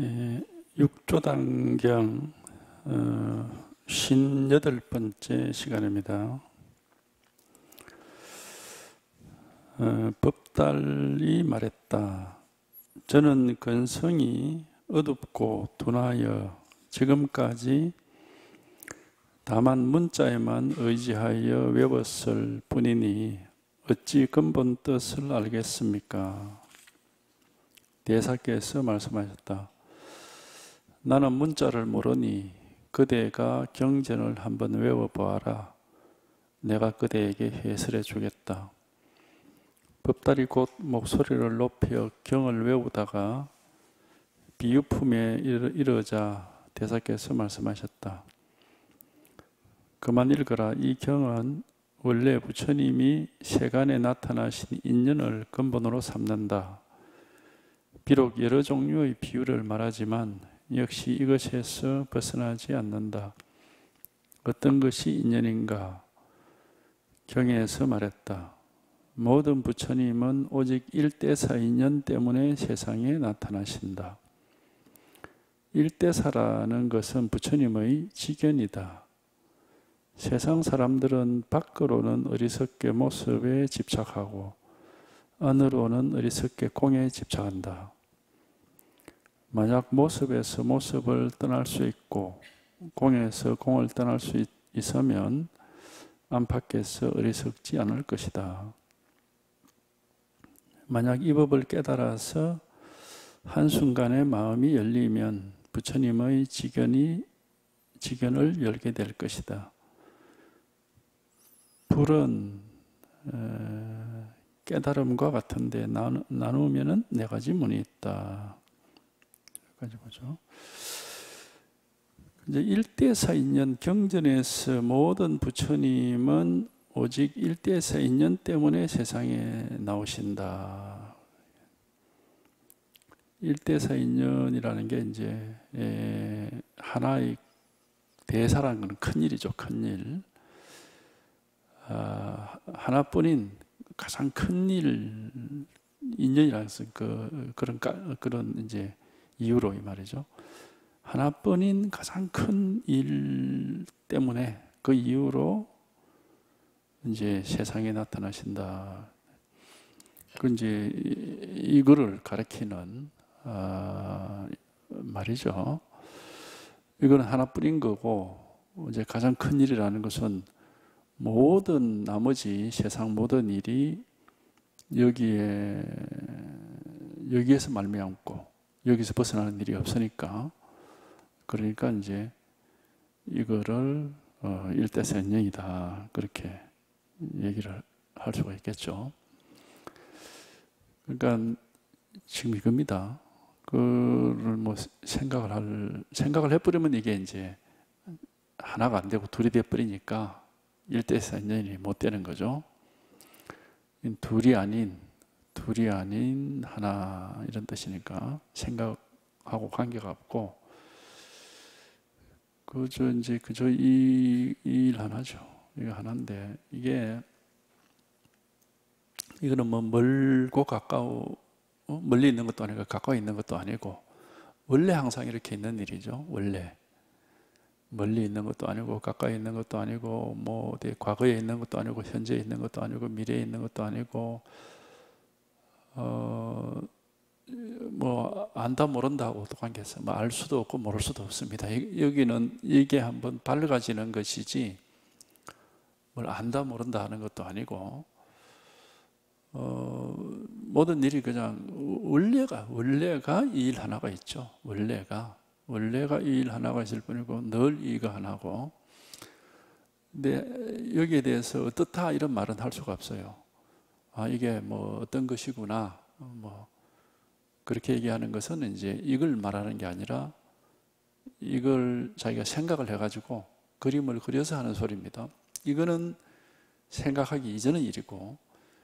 육조단경 58번째 시간입니다. 법달이 말했다. 저는 근성이 어둡고 둔하여 지금까지 다만 문자에만 의지하여 외웠을 뿐이니 어찌 근본 뜻을 알겠습니까? 대사께서 말씀하셨다. 나는 문자를 모르니 그대가 경전을 한번 외워보아라. 내가 그대에게 해설해 주겠다. 법달이 곧 목소리를 높여 경을 외우다가 비유품에 이르자 대사께서 말씀하셨다. 그만 읽어라. 이 경은 원래 부처님이 세간에 나타나신 인연을 근본으로 삼는다. 비록 여러 종류의 비유를 말하지만 역시 이것에서 벗어나지 않는다. 어떤 것이 인연인가? 경에서 말했다. 모든 부처님은 오직 일대사 인연 때문에 세상에 나타나신다. 일대사라는 것은 부처님의 지견이다. 세상 사람들은 밖으로는 어리석게 모습에 집착하고 안으로는 어리석게 공에 집착한다. 만약 모습에서 모습을 떠날 수 있고 공에서 공을 떠날 수 있으면 안팎에서 어리석지 않을 것이다. 만약 이 법을 깨달아서 한순간에 마음이 열리면 부처님의 지견을 열게 될 것이다. 불은 깨달음과 같은데 나누면은 네 가지 문이 있다. 여기까지 보죠. 이제 일대사 인연 경전에서 모든 부처님은 오직 일대사 인연 때문에 세상에 나오신다. 일대사 인연이라는 게 이제 하나의 대사라는 건 큰 일이죠, 큰 일. 하나뿐인 가장 큰 일 인연이라는 그런 이제 이유로 이 말이죠. 하나뿐인 가장 큰 일 때문에 그 이유로 이제 세상에 나타나신다. 그 이제 이거를 가리키는 말이죠. 이거는 하나뿐인 거고 이제 가장 큰 일이라는 것은 모든 나머지 세상 모든 일이 여기에서 말미암고 여기서 벗어나는 일이 없으니까 그러니까 이제 이거를 일대사인연이다 그렇게 얘기를 할 수가 있겠죠. 그러니까 지금 이겁니다. 그걸 뭐 생각을 해버리면 이게 이제 하나가 안 되고 둘이 돼버리니까 일대사인연이 못 되는 거죠. 둘이 아닌 하나 이런 뜻이니까 생각하고 관계가 없고 그저 이 일 하나죠. 이거 하나인데 이거는 뭐 멀고 가까워 멀리 있는 것도 아니고 가까이 있는 것도 아니고 원래 항상 이렇게 있는 일이죠. 원래 멀리 있는 것도 아니고 가까이 있는 것도 아니고 뭐 어디 과거에 있는 것도 아니고 현재에 있는 것도 아니고 미래에 있는 것도 아니고 뭐 안다 모른다하고도 관계없어. 뭐 알 수도 없고 모를 수도 없습니다. 여기는 이게 한번 밝아지는 것이지 뭘 안다 모른다 하는 것도 아니고 모든 일이 그냥 원래가 이 일 하나가 있죠. 원래가 이 일 하나가 있을 뿐이고 늘 이거 하나고. 근데 여기에 대해서 어떻다 이런 말은 할 수가 없어요. 이게 뭐 어떤 것이구나 뭐 그렇게 얘기하는 것은 이제 이걸 말하는 게 아니라 이걸 자기가 생각을 해가지고 그림을 그려서 하는 소리입니다. 이거는 생각하기 이전의 일이고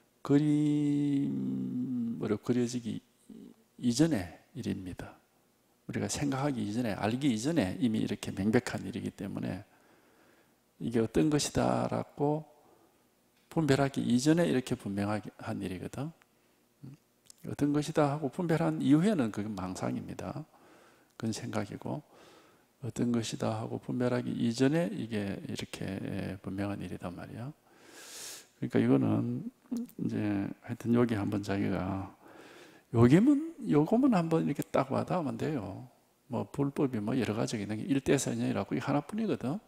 그림으로 그려지기 이전의 일입니다. 우리가 생각하기 이전에 알기 이전에 이미 이렇게 명백한 일이기 때문에 이게 어떤 것이다 라고 분별하기 이전에 이렇게 분명한 일이거든. 어떤 것이다 하고 분별한 이후에는 그게 망상입니다. 그건 생각이고 어떤 것이다 하고 분별하기 이전에 이게 이렇게 분명한 일이단 말이야. 그러니까 이거는 이제 하여튼 여기 한번 자기가 요거만 한번 이렇게 딱 와닿으면 돼요. 뭐 불법이 뭐 여러 가지가 있는 게 일대사년이라고 이게 하나뿐이거든.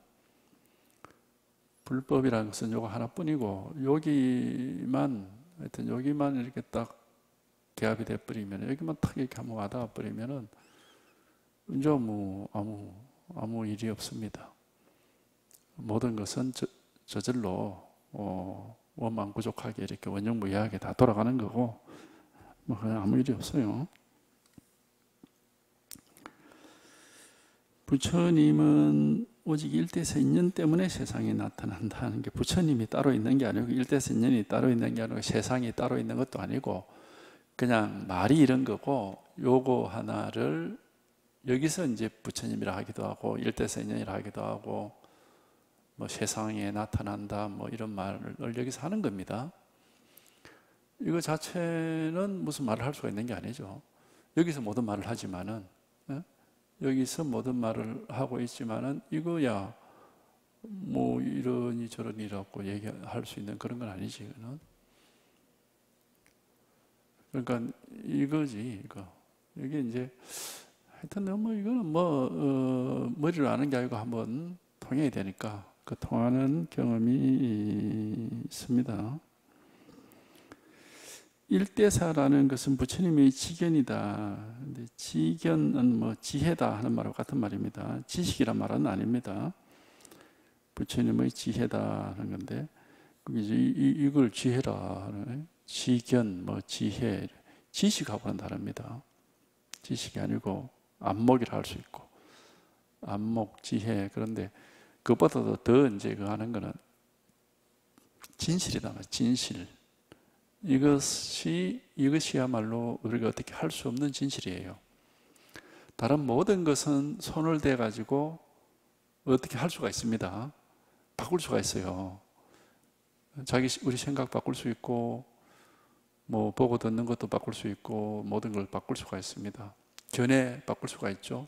불법이라는 것은 요거 하나뿐이고 여기만 하여튼 여기만 이렇게 딱 개합이 돼버리면 여기만 탁 이렇게 한번 와닿아 버리면은 이제 뭐 아무 일이 없습니다. 모든 것은 저절로 원만구족하게 이렇게 원영무예하게 다 돌아가는 거고 뭐 그냥 아무 일이 없어요. 부처님은 오직 일대세인연 때문에 세상에 나타난다는 게 부처님이 따로 있는 게 아니고 일대세인연이 따로 있는 게 아니고 세상이 따로 있는 것도 아니고 그냥 말이 이런 거고 요거 하나를 여기서 이제 부처님이라 하기도 하고 일대세인연이라 하기도 하고 뭐 세상에 나타난다 뭐 이런 말을 여기서 하는 겁니다. 이거 자체는 무슨 말을 할 수가 있는 게 아니죠. 여기서 모든 말을 하지만은 여기서 모든 말을 하고 있지만은 이거야 뭐 이러니 저러니라고 얘기할 수 있는 그런 건 아니지. 이거는. 그러니까 이거지 이거. 이게 이제 하여튼 너무 이거는 뭐 머리로 아는 게 아니고 한번 통해야 되니까 그 통하는 경험이 있습니다. 일대사라는 것은 부처님의 지견이다. 근데 지견은 뭐 지혜다 하는 말과 같은 말입니다. 지식이란 말은 아닙니다. 부처님의 지혜다 하는 건데 이걸 지혜라 하는 지견, 뭐 지혜, 지식하고는 다릅니다. 지식이 아니고 안목이라 할 수 있고 안목, 지혜. 그런데 그것보다도 더 이제 그 하는 거는 진실이다. 진실. 이것이야말로 우리가 어떻게 할 수 없는 진실이에요. 다른 모든 것은 손을 대 가지고 어떻게 할 수가 있습니다. 바꿀 수가 있어요. 우리 생각 바꿀 수 있고 뭐 보고 듣는 것도 바꿀 수 있고 모든 걸 바꿀 수가 있습니다. 견해 바꿀 수가 있죠.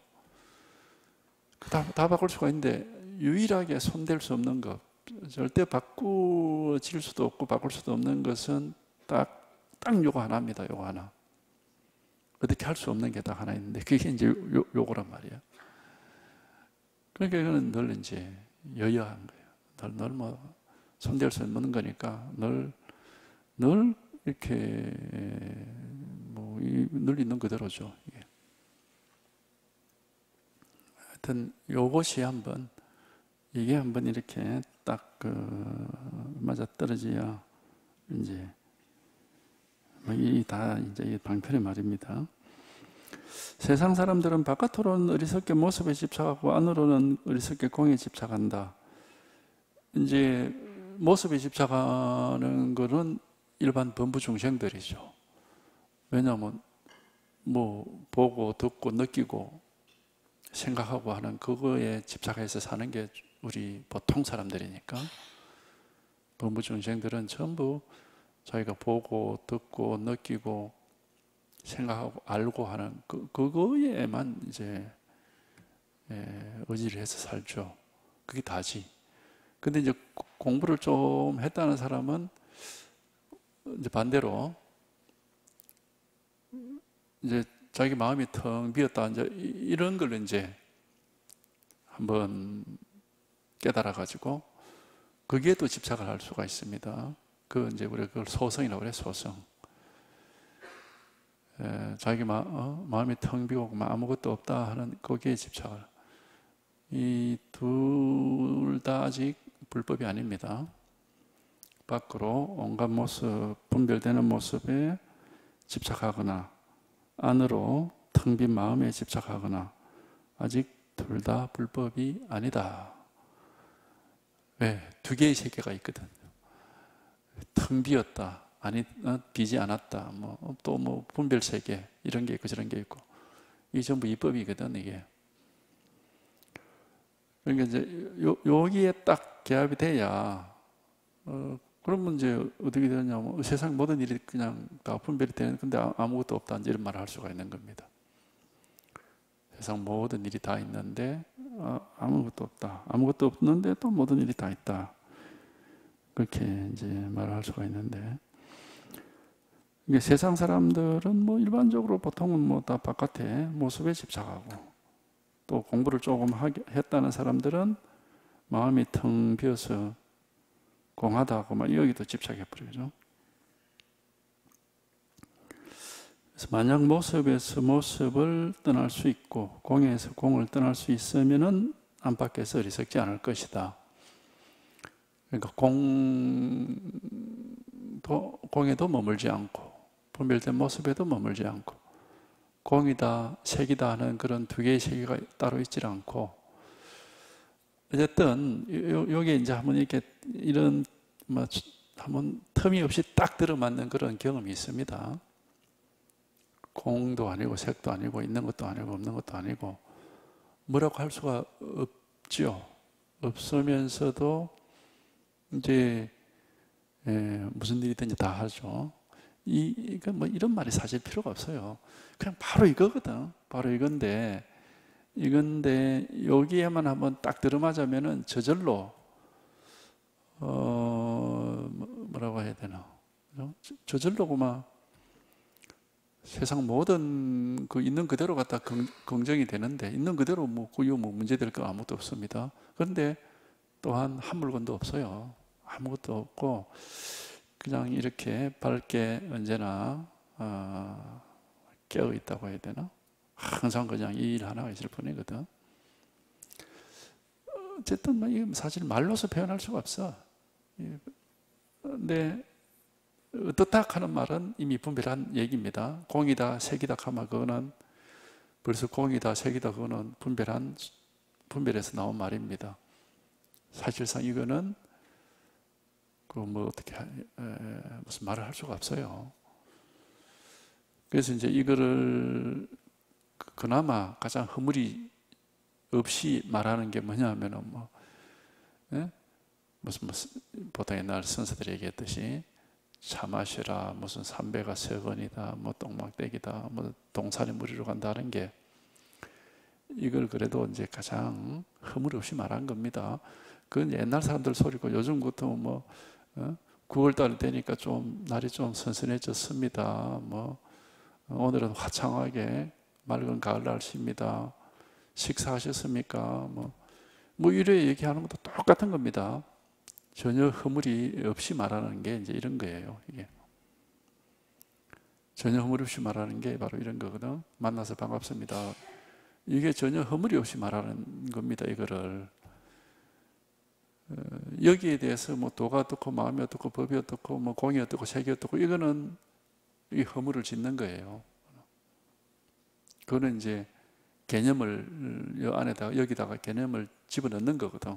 다 바꿀 수가 있는데 유일하게 손댈 수 없는 것, 절대 바꾸질 수도 없고 바꿀 수도 없는 것은 딱 요거 하나입니다. 요거 하나. 어떻게 할 수 없는 게 딱 하나 있는데 그게 이제 요거란 말이에요. 그러니까 이거는 늘 이제 여여한 거예요. 늘 뭐 손댈 수 없는 거니까 늘 이렇게 뭐 늘 있는 그대로죠. 이게. 하여튼 요것이 이게 한번 이렇게 딱 맞아 떨어져야 이제 다 이제 방편의 말입니다. 세상 사람들은 바깥으로는 어리석게 모습에 집착하고 안으로는 어리석게 공에 집착한다. 이제 모습에 집착하는 것은 일반 범부 중생들이죠. 왜냐하면 뭐 보고 듣고 느끼고 생각하고 하는 그거에 집착해서 사는 게 우리 보통 사람들이니까 범부 중생들은 전부 자기가 보고 듣고 느끼고 생각하고 알고 하는 그거에만 이제 의지를 해서 살죠. 그게 다지. 근데 이제 공부를 좀 했다는 사람은 이제 반대로 이제 자기 마음이 텅 비었다 이제 이런 걸 이제 한번 깨달아 가지고 거기에 또 집착을 할 수가 있습니다. 이제 우리가 그걸 소성이라고 그래요. 소성. 자기 마음이 텅 비고 아무것도 없다 하는 거기에 집착을. 이 둘 다 아직 불법이 아닙니다. 밖으로 온갖 모습, 분별되는 모습에 집착하거나 안으로 텅 빈 마음에 집착하거나 아직 둘 다 불법이 아니다. 왜? 두 개의 세계가 있거든. 텅 비었다. 아니, 비지 않았다. 또 분별 세계 이런 게 있고 저런 게 있고 이게 전부 이법이거든 이게. 그러니까 이제 여기에 딱 개합이 돼야 그러면 이제 어떻게 되냐면 세상 모든 일이 그냥 다 분별이 되는 건데 아무것도 없다 이런 말을 할 수가 있는 겁니다. 세상 모든 일이 다 있는데 아무것도 없다. 아무것도 없는데 또 모든 일이 다 있다. 그렇게 이제 말을 할 수가 있는데, 이게 세상 사람들은 뭐 일반적으로 보통은 뭐 다 바깥에 모습에 집착하고, 또 공부를 조금 했다는 사람들은 마음이 텅 비어서 공하다고 막 여기도 집착해 버리죠. 그래서 만약 모습에서 모습을 떠날 수 있고 공에서 공을 떠날 수 있으면은 안팎에서 어리석지 않을 것이다. 그러니까 공에도 머물지 않고 분별된 모습에도 머물지 않고 공이다 색이다 하는 그런 두 개의 세계가 따로 있질 않고, 어쨌든 여기에 이제 한번 이렇게 이런 뭐 한번 틈이 없이 딱 들어맞는 그런 경험이 있습니다. 공도 아니고 색도 아니고 있는 것도 아니고 없는 것도 아니고 뭐라고 할 수가 없죠. 없으면서도 이제 무슨 일이든지 다 하죠. 뭐 이런 말이 사실 필요가 없어요. 그냥 바로 이거거든. 바로 이건데 여기에만 한번 딱 들어맞으면은 저절로 뭐라고 해야 되나? 저절로 그만 세상 모든 그 있는 그대로 갖다 긍정이 되는데, 있는 그대로 뭐 문제될 거 아무것도 없습니다. 그런데 또한 한 물건도 없어요. 아무것도 없고 그냥 이렇게 밝게 언제나 깨어 있다고 해야 되나? 항상 그냥 이 일 하나가 있을 뿐이거든. 어쨌든 뭐 이게 사실 말로서 표현할 수가 없어. 근데 어떻다 하는 말은 이미 분별한 얘기입니다. 공이다 색이다 하면 그거는 벌써 공이다 색이다 그거는 분별에서 나온 말입니다. 사실상 이거는 그 뭐 어떻게 무슨 말을 할 수가 없어요. 그래서 이제 이거를 그나마 가장 허물이 없이 말하는 게 뭐냐면은 무슨 보통 옛날 선사들이 얘기했듯이 차 마시라, 무슨 삼배가 서건이다, 뭐 똥막대기다, 뭐 동산의 무리로 간다는 게, 이걸 그래도 이제 가장 허물 없이 말한 겁니다. 그건 옛날 사람들 소리고, 요즘 같은 뭐 9월달 되니까 좀 날이 좀 선선해졌습니다. 뭐 오늘은 화창하게 맑은 가을 날씨입니다. 식사하셨습니까? 뭐 이래 얘기하는 것도 똑같은 겁니다. 전혀 허물이 없이 말하는 게 이제 이런 거예요. 이게 전혀 허물 없이 말하는 게 바로 이런 거거든. 만나서 반갑습니다. 이게 전혀 허물이 없이 말하는 겁니다. 이거를 여기에 대해서 뭐 도가 어떻고 마음이 어떻고 법이 어떻고 뭐 공이 어떻고 색이 어떻고 이거는 이 허물을 짓는 거예요. 그거는 이제 개념을 여기다가 개념을 집어넣는 거거든.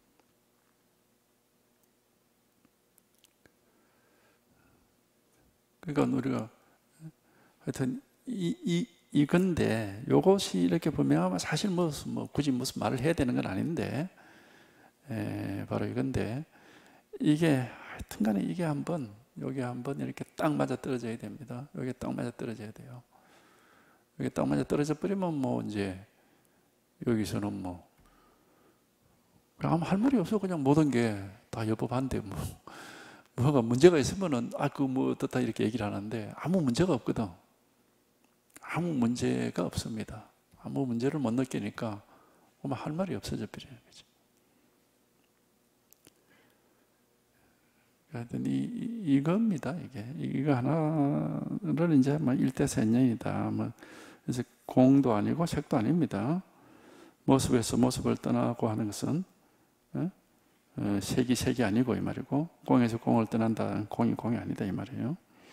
그러니까 우리가 하여튼 이건데, 요것이 이렇게 보면 사실 굳이 무슨 말을 해야 되는 건 아닌데, 바로 이건데, 이게 하여튼 간에 이게 여기 한번 이렇게 딱 맞아 떨어져야 됩니다. 여기 딱 맞아 떨어져야 돼요. 여기 딱 맞아 떨어져 버리면 뭐 이제 여기서는 아무 할 말이 없어. 그냥 모든 게 다 여법한데 뭐가 문제가 있으면은 뭐 어떻다 이렇게 얘기를 하는데, 아무 문제가 없거든. 아무 문제가 없습니다. 아무 문제를 못 느끼니까 할 말이 없어져 버려요. 하여튼 이겁니다. 이거 하나를 이제 일대생년이다. 그래서 공도 아니고 색도 아닙니다. 모습에서 모습을 떠나고 하는 것은 색이 아니고 이 말이고, 공에서 공을 떠난다. 공이 아니다 이 말이에요.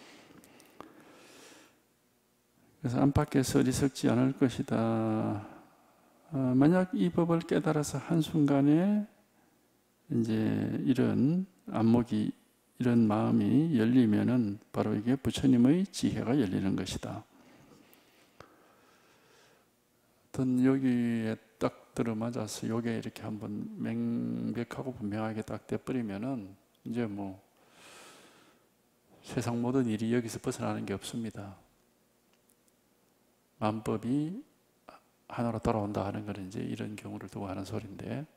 그래서 안팎에서 어리석지 않을 것이다. 만약 이 법을 깨달아서 한순간에 이제 이런 안목이, 이런 마음이 열리면은 바로 이게 부처님의 지혜가 열리는 것이다. 어떤 여기에 딱 들어맞아서 요게 이렇게 한번 명백하고 분명하게 딱 돼버리면은 이제 세상 모든 일이 여기서 벗어나는 게 없습니다. 만법이 하나로 돌아온다 하는 것은 이제 이런 경우를 두고 하는 소리인데,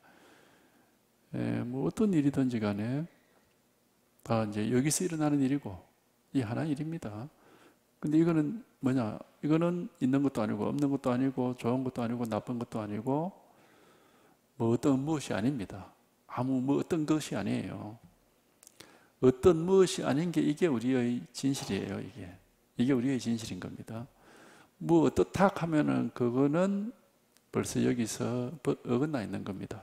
뭐 어떤 일이든지 간에 다 이제 여기서 일어나는 일이고, 이 하나 일입니다. 근데 이거는 뭐냐? 이거는 있는 것도 아니고, 없는 것도 아니고, 좋은 것도 아니고, 나쁜 것도 아니고, 뭐 어떤 무엇이 아닙니다. 뭐 어떤 것이 아니에요. 어떤 무엇이 아닌 게 이게 우리의 진실이에요. 이게 우리의 진실인 겁니다. 뭐 어떻다 하면은 그거는 벌써 여기서 어긋나 있는 겁니다.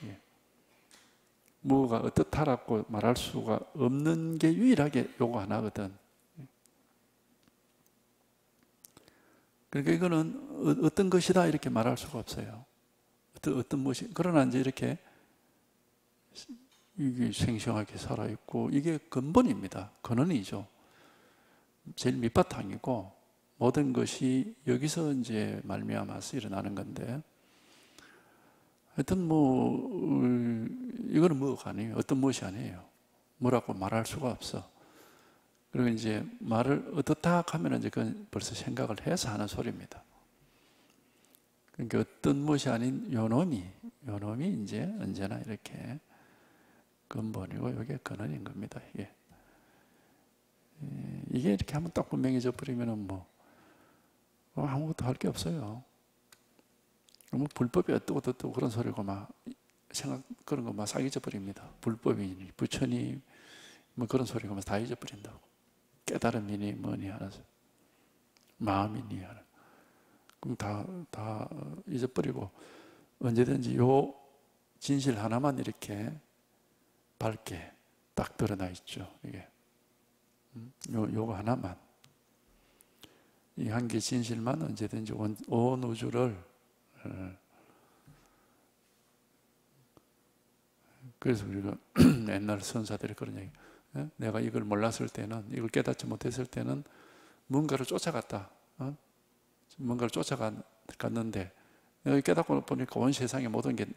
뭐가 어떻다라고 말할 수가 없는 게 유일하게 요거 하나거든. 그러니까 이거는 어떤 것이다 이렇게 말할 수가 없어요. 어떤 무엇이. 그러나 이제 이렇게 이게 생생하게 살아있고, 이게 근본입니다. 근원이죠. 제일 밑바탕이고, 모든 것이 여기서 이제 말미암아서 일어나는 건데, 하여튼 이거는 뭐가 아니에요. 어떤 무엇이 아니에요. 뭐라고 말할 수가 없어. 그리고 이제 말을 어떻다 하면 이제 그건 벌써 생각을 해서 하는 소리입니다. 그러니까 어떤 무엇이 아닌 요놈이 이제 언제나 이렇게 근본이고, 이게 근원인 겁니다. 이게 이렇게 한번 딱 분명해져 버리면은 아무것도 할 게 없어요. 뭐 불법이 어떠고 그런 소리고 그런 거 싹 잊어버립니다. 불법이니 부처니 뭐 그런 소리가 다 잊어버린다고. 깨달음이니 뭐니 하나, 마음이니 하나, 그럼 다 잊어버리고, 언제든지 요 진실 하나만 이렇게 밝게 딱 드러나 있죠. 이게 요거 하나만, 이 한 개 진실만 언제든지 온 우주를. 그래서 우리가 옛날 선사들이 그런 얘기, 내가 이걸 몰랐을 때는, 이걸 깨닫지 못했을 때는 뭔가를 쫓아갔다. 뭔가를 쫓아갔는데 내가 깨닫고 보니까 온 세상의 모든 게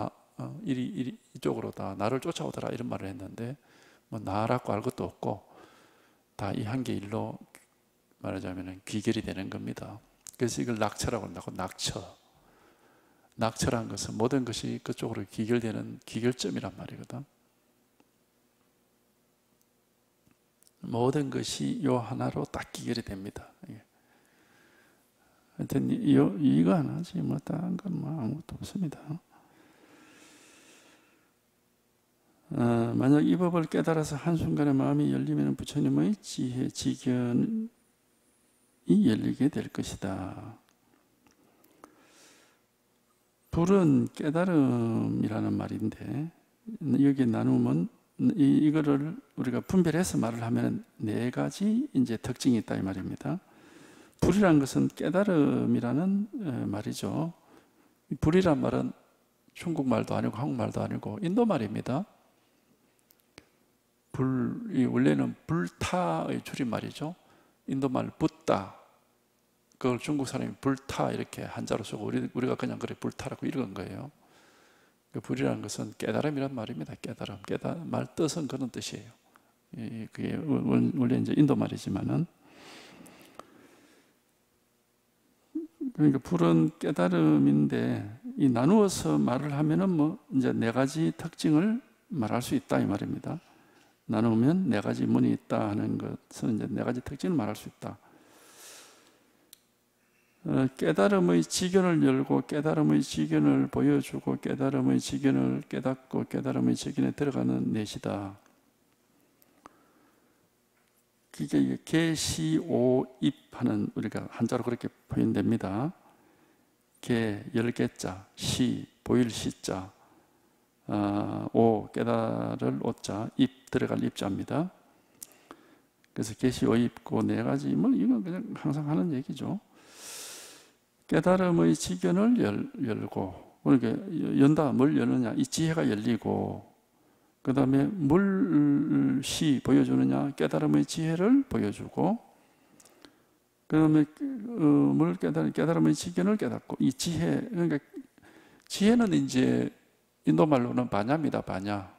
이쪽으로 다 나를 쫓아오더라, 이런 말을 했는데, 뭐 나라고 알 것도 없고 다 이 한 개 일로 말하자면 귀결이 되는 겁니다. 그래서 이걸 낙처라고 한다고. 낙처란 것은 모든 것이 그쪽으로 귀결되는 귀결점이란 말이거든. 모든 것이 요 하나로 딱 귀결이 됩니다. 하여튼 이거 하나지 뭐 다른 건 아무것도 없습니다. 만약 이 법을 깨달아서 한순간에 마음이 열리면 부처님의 지혜, 지견이 열리게 될 것이다. 불은 깨달음이라는 말인데, 여기 나누면 이거를 우리가 분별해서 말을 하면 네 가지 이제 특징이 있다 이 말입니다. 불이란 것은 깨달음이라는 말이죠. 불이란 말은 중국말도 아니고 한국말도 아니고 인도말입니다. 불이 원래는 불타의 줄임말이죠. 인도말 붓다, 그걸 중국 사람이 불타 이렇게 한자로 쓰고 우리가 그냥 그래 불타라고 읽은 거예요. 불이라는 것은 깨달음이란 말입니다. 말 뜻은 그런 뜻이에요. 그게 원래 이제 인도 말이지만은, 그러니까 불은 깨달음인데, 이 나누어서 말을 하면은 이제 네 가지 특징을 말할 수 있다 이 말입니다. 나누면 네 가지 문이 있다 하는 것은 이제 네 가지 특징을 말할 수 있다. 깨달음의 지견을 열고 깨달음의 지견을 보여주고 깨달음의 지견을 깨닫고 깨달음의 지견에 들어가는 넷이다. 그게 계시오입하는, 우리가 한자로 그렇게 표현됩니다. 계, 10개자, 시, 보일 시자, 오, 깨달을 오자, 입, 들어갈 입자입니다. 그래서 계시오입, 그 네 가지, 이건 그냥 항상 하는 얘기죠. 깨달음의 지견을 열고, 그러니까 연다, 뭘 여느냐, 이 지혜가 열리고, 그 다음에 물시 보여주느냐, 깨달음의 지혜를 보여주고, 그 다음에 깨달음의 지견을 깨닫고, 이 지혜, 그러니까 지혜는 이제 인도말로는 바냐입니다, 바냐.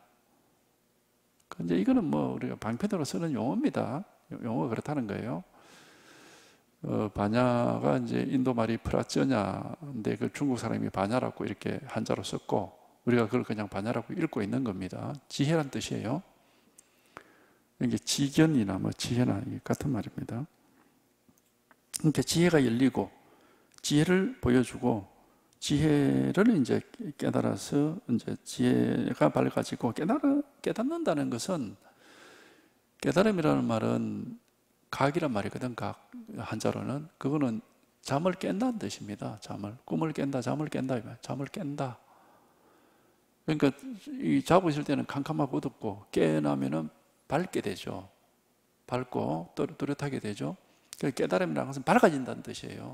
근데 이거는 우리가 방편으로 쓰는 용어입니다. 용어가 그렇다는 거예요. 바냐가 이제 인도 말이 프라쩌냐인데 그 중국 사람이 바냐라고 이렇게 한자로 썼고 우리가 그걸 그냥 바냐라고 읽고 있는 겁니다. 지혜란 뜻이에요. 이게 지견이나 뭐 지혜나 같은 말입니다. 그러니까 지혜가 열리고 지혜를 보여주고 지혜를 이제 깨달아서 이제 지혜가 밝아지고 깨닫는다는 것은 깨달음이라는 말은 각이란 말이거든. 각 한자로는 그거는 잠을 깬다는 뜻입니다. 꿈을 깬다, 잠을 깬다, 잠을 깬다. 그러니까 이 자고 있을 때는 캄캄하고 어둡고 깨어나면은 밝게 되죠. 밝고 또렷하게 되죠. 깨달음이라는 것은 밝아진다는 뜻이에요.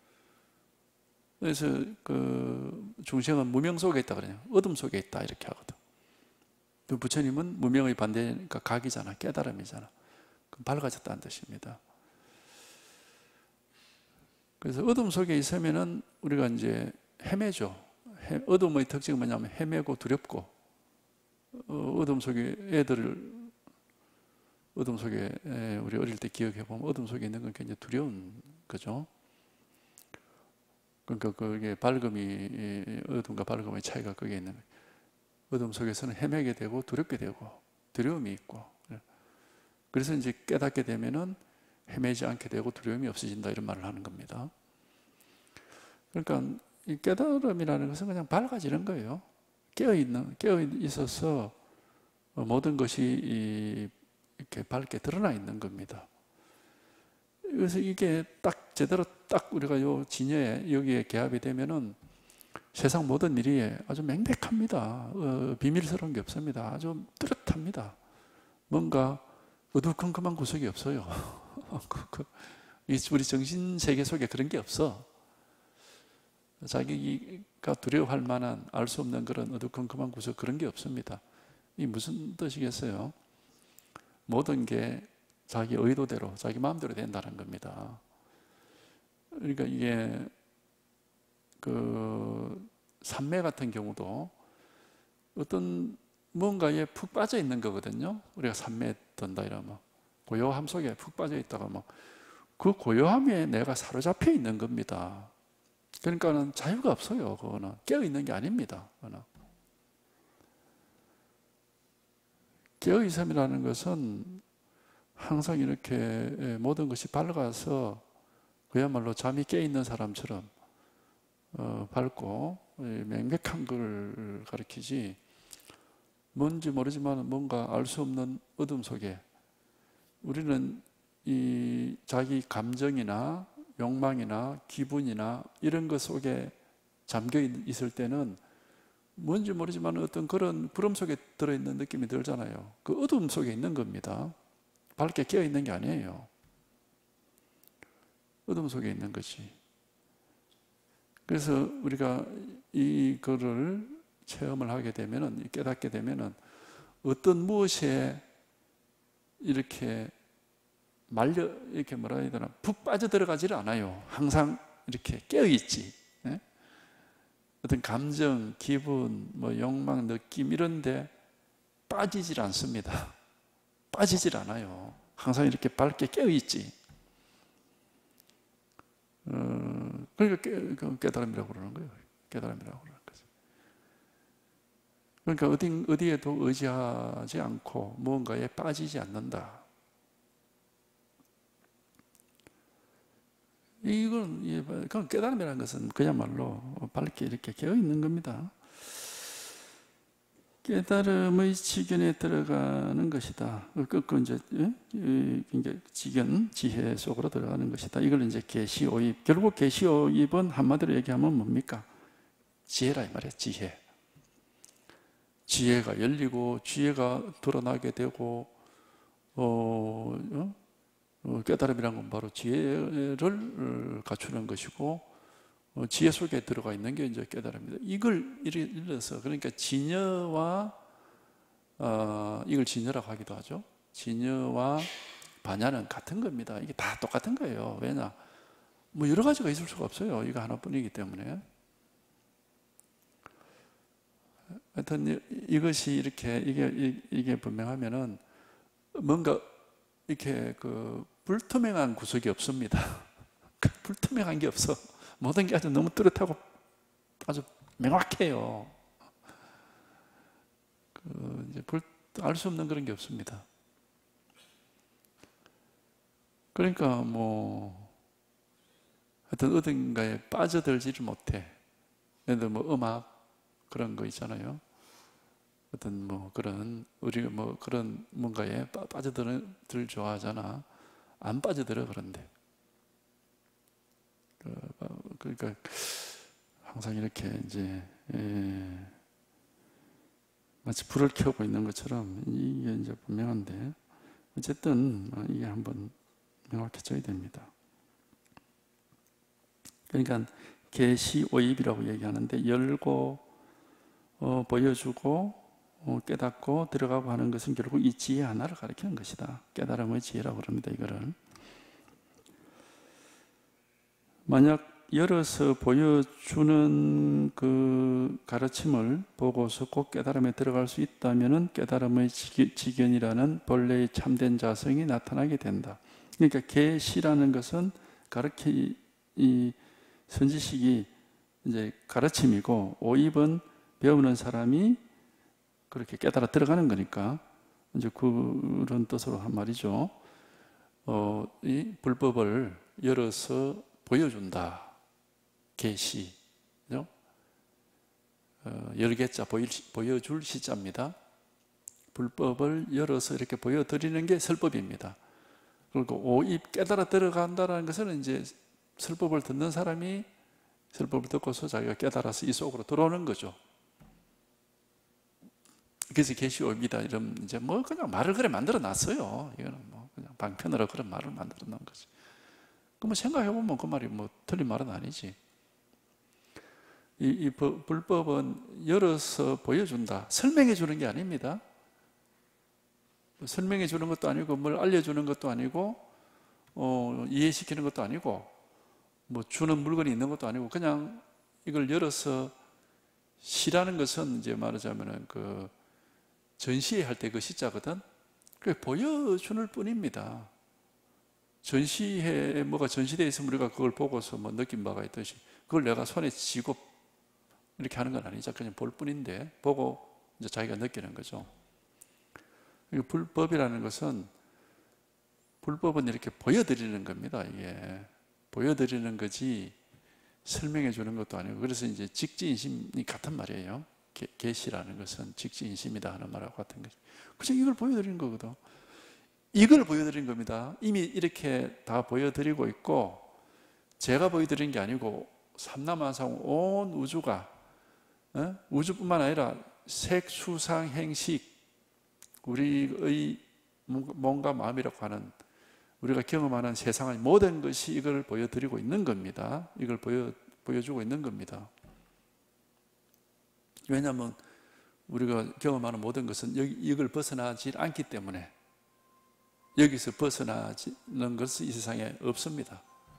그래서 그 중생은 무명 속에 있다 그러냐, 어둠 속에 있다 이렇게 하거든. 그 부처님은 무명의 반대니까 각이잖아, 깨달음이잖아. 그럼 밝아졌다는 뜻입니다. 그래서 어둠 속에 있으면은 우리가 이제 헤매죠. 어둠의 특징은 뭐냐면 헤매고 두렵고, 어둠 속에 어둠 속에 우리 어릴 때 기억해 보면 어둠 속에 있는 건 굉장히 두려운 거죠. 그러니까 그게 어둠과 밝음의 차이가 거기에 있는 거예요. 어둠 속에서는 헤매게 되고 두렵게 되고 두려움이 있고, 그래서 이제 깨닫게 되면은 헤매지 않게 되고 두려움이 없어진다 이런 말을 하는 겁니다. 그러니까 이 깨달음이라는 것은 그냥 밝아지는 거예요. 깨어 있어서 모든 것이 이렇게 밝게 드러나 있는 겁니다. 그래서 이게 딱 제대로 딱 우리가 요 진여에 여기에 개합이 되면은 세상 모든 일이 아주 명백합니다. 비밀스러운 게 없습니다. 아주 뚜렷합니다. 뭔가 어두컴컴한 구석이 없어요. 우리 정신 세계 속에 그런 게 없어. 자기가 두려워할 만한 알 수 없는 그런 어두컴컴한 구석 그런 게 없습니다. 이 무슨 뜻이겠어요? 모든 게 자기 의도대로, 자기 마음대로 된다는 겁니다. 그러니까 이게 그 삼매 같은 경우도 어떤 뭔가에 푹 빠져 있는 거거든요. 우리가 삼매에 든다 이러면 고요함 속에 푹 빠져 있다가 뭐 그 고요함에 내가 사로잡혀 있는 겁니다. 그러니까는 자유가 없어요. 그거는 깨어 있는 게 아닙니다. 그거는. 깨어 있음이라는 것은 항상 이렇게 모든 것이 밝아서 그야말로 잠이 깨 있는 사람처럼 밝고 명백한 걸 가리키지, 뭔지 모르지만 뭔가 알 수 없는 어둠 속에 우리는 이 자기 감정이나 욕망이나 기분이나 이런 것 속에 잠겨 있을 때는 뭔지 모르지만 어떤 그런 구름 속에 들어있는 느낌이 들잖아요. 그 어둠 속에 있는 겁니다. 밝게 깨어 있는 게 아니에요. 어둠 속에 있는 것이. 그래서 우리가 이거를 체험을 하게 되면은, 깨닫게 되면은 어떤 무엇에 이렇게 이렇게 뭐라 해야 되나, 푹 빠져 들어가지를 않아요. 항상 이렇게 깨어 있지. 예? 어떤 감정, 기분, 뭐 욕망, 느낌 이런데 빠지질 않습니다. 빠지질 않아요. 항상 이렇게 밝게 깨어 있지. 그러니까 깨달음이라고 그러는 거예요. 깨달음이라고 그러는 거죠. 그러니까 어디에도 의지하지 않고 무언가에 빠지지 않는다. 그건 깨달음이라는 것은 그야말로 밝게 이렇게 깨어 있는 겁니다. 깨달음의 지견에 들어가는 것이다. 이제 지견, 지혜 속으로 들어가는 것이다. 이걸 이제 계시오입. 결국 계시오입은 한마디로 얘기하면 뭡니까? 지혜라 이 말이에요. 지혜. 지혜가 열리고 지혜가 드러나게 되고, 깨달음이란 건 바로 지혜를 갖추는 것이고, 지혜 속에 들어가 있는 게 이제 깨달음입니다. 이걸 일러서, 그러니까 진여와 이걸 진여라고 하기도 하죠. 진여와 반야는 같은 겁니다. 이게 다 똑같은 거예요. 왜냐? 뭐 여러 가지가 있을 수가 없어요. 이거 하나뿐이기 때문에. 하여튼 이것이 이렇게 이게 분명하면은 뭔가 이렇게 그 불투명한 구석이 없습니다. 불투명한 게 없어. 모든 게 아주 너무 뚜렷하고 아주 명확해요. 이제 알 수 없는 그런 게 없습니다. 그러니까 뭐 하여튼 어딘가에 빠져들지를 못해. 예를 들어 뭐 음악 그런 거 있잖아요. 어떤 뭐 그런 우리가 뭐 그런 뭔가에 빠져들 좋아하잖아. 안 빠져들어. 그런데 그러니까 항상 이렇게 이제 마치 불을 켜고 있는 것처럼 이게 이제 분명한데 어쨌든 이게 한번 명확해져야 됩니다. 그러니까 계시 오입이라고 얘기하는데 열고 보여주고 깨닫고 들어가고 하는 것은 결국 이 지혜 하나를 가리키는 것이다. 깨달음의 지혜라고 그럽니다. 이거를 만약 열어서 보여주는 그 가르침을 보고서 꼭 깨달음에 들어갈 수 있다면 깨달음의 지견이라는 본래의 참된 자성이 나타나게 된다. 그러니까 계시라는 것은 이 선지식이 이제 가르침이고 오입은 배우는 사람이 그렇게 깨달아 들어가는 거니까 이제 그런 뜻으로 한 말이죠. 이 불법을 열어서 보여준다. 계시, 열개자 보여줄 시자입니다. 불법을 열어서 이렇게 보여드리는 게 설법입니다. 그리고 오입 깨달아 들어간다는 것은 이제 설법을 듣는 사람이 설법을 듣고서 자기가 깨달아서 이 속으로 들어오는 거죠. 그래서 계시 오입이다 이런 이제 뭐 그냥 말을 그래 만들어 놨어요. 이거는 뭐 그냥 방편으로 그런 말을 만들어 놓은 거지. 그 뭐 생각해 보면 그 말이 뭐 틀린 말은 아니지. 이 불법은 열어서 보여준다. 설명해 주는 게 아닙니다. 설명해 주는 것도 아니고 뭘 알려주는 것도 아니고 이해시키는 것도 아니고 뭐 주는 물건이 있는 것도 아니고 그냥 이걸 열어서 시라는 것은 이제 말하자면은 그 전시할 때 그 시자거든. 그게 보여주는 뿐입니다. 전시회에 뭐가 전시되어 있으면 우리가 그걸 보고서 뭐 느낀 바가 있듯이 그걸 내가 손에 쥐고 이렇게 하는 건 아니죠. 그냥 볼 뿐인데 보고 이제 자기가 느끼는 거죠. 불법이라는 것은 불법은 이렇게 보여드리는 겁니다. 이게 보여드리는 거지 설명해 주는 것도 아니고 그래서 이제 직지인심이 같은 말이에요. 계시라는 것은 직지인심이다 하는 말하고 같은 거죠. 그냥 이걸 보여드리는 거거든. 이걸 보여드린 겁니다. 이미 이렇게 다 보여드리고 있고 제가 보여드린 게 아니고 삼라만상 온 우주가 우주뿐만 아니라 색, 수상, 행식 우리의 몸과 마음이라고 하는 우리가 경험하는 세상의 모든 것이 이걸 보여드리고 있는 겁니다. 이걸 보여주고 있는 겁니다. 왜냐하면 우리가 경험하는 모든 것은 이걸 벗어나지 않기 때문에 여기서 벗어나는 것은 이 세상에 없습니다.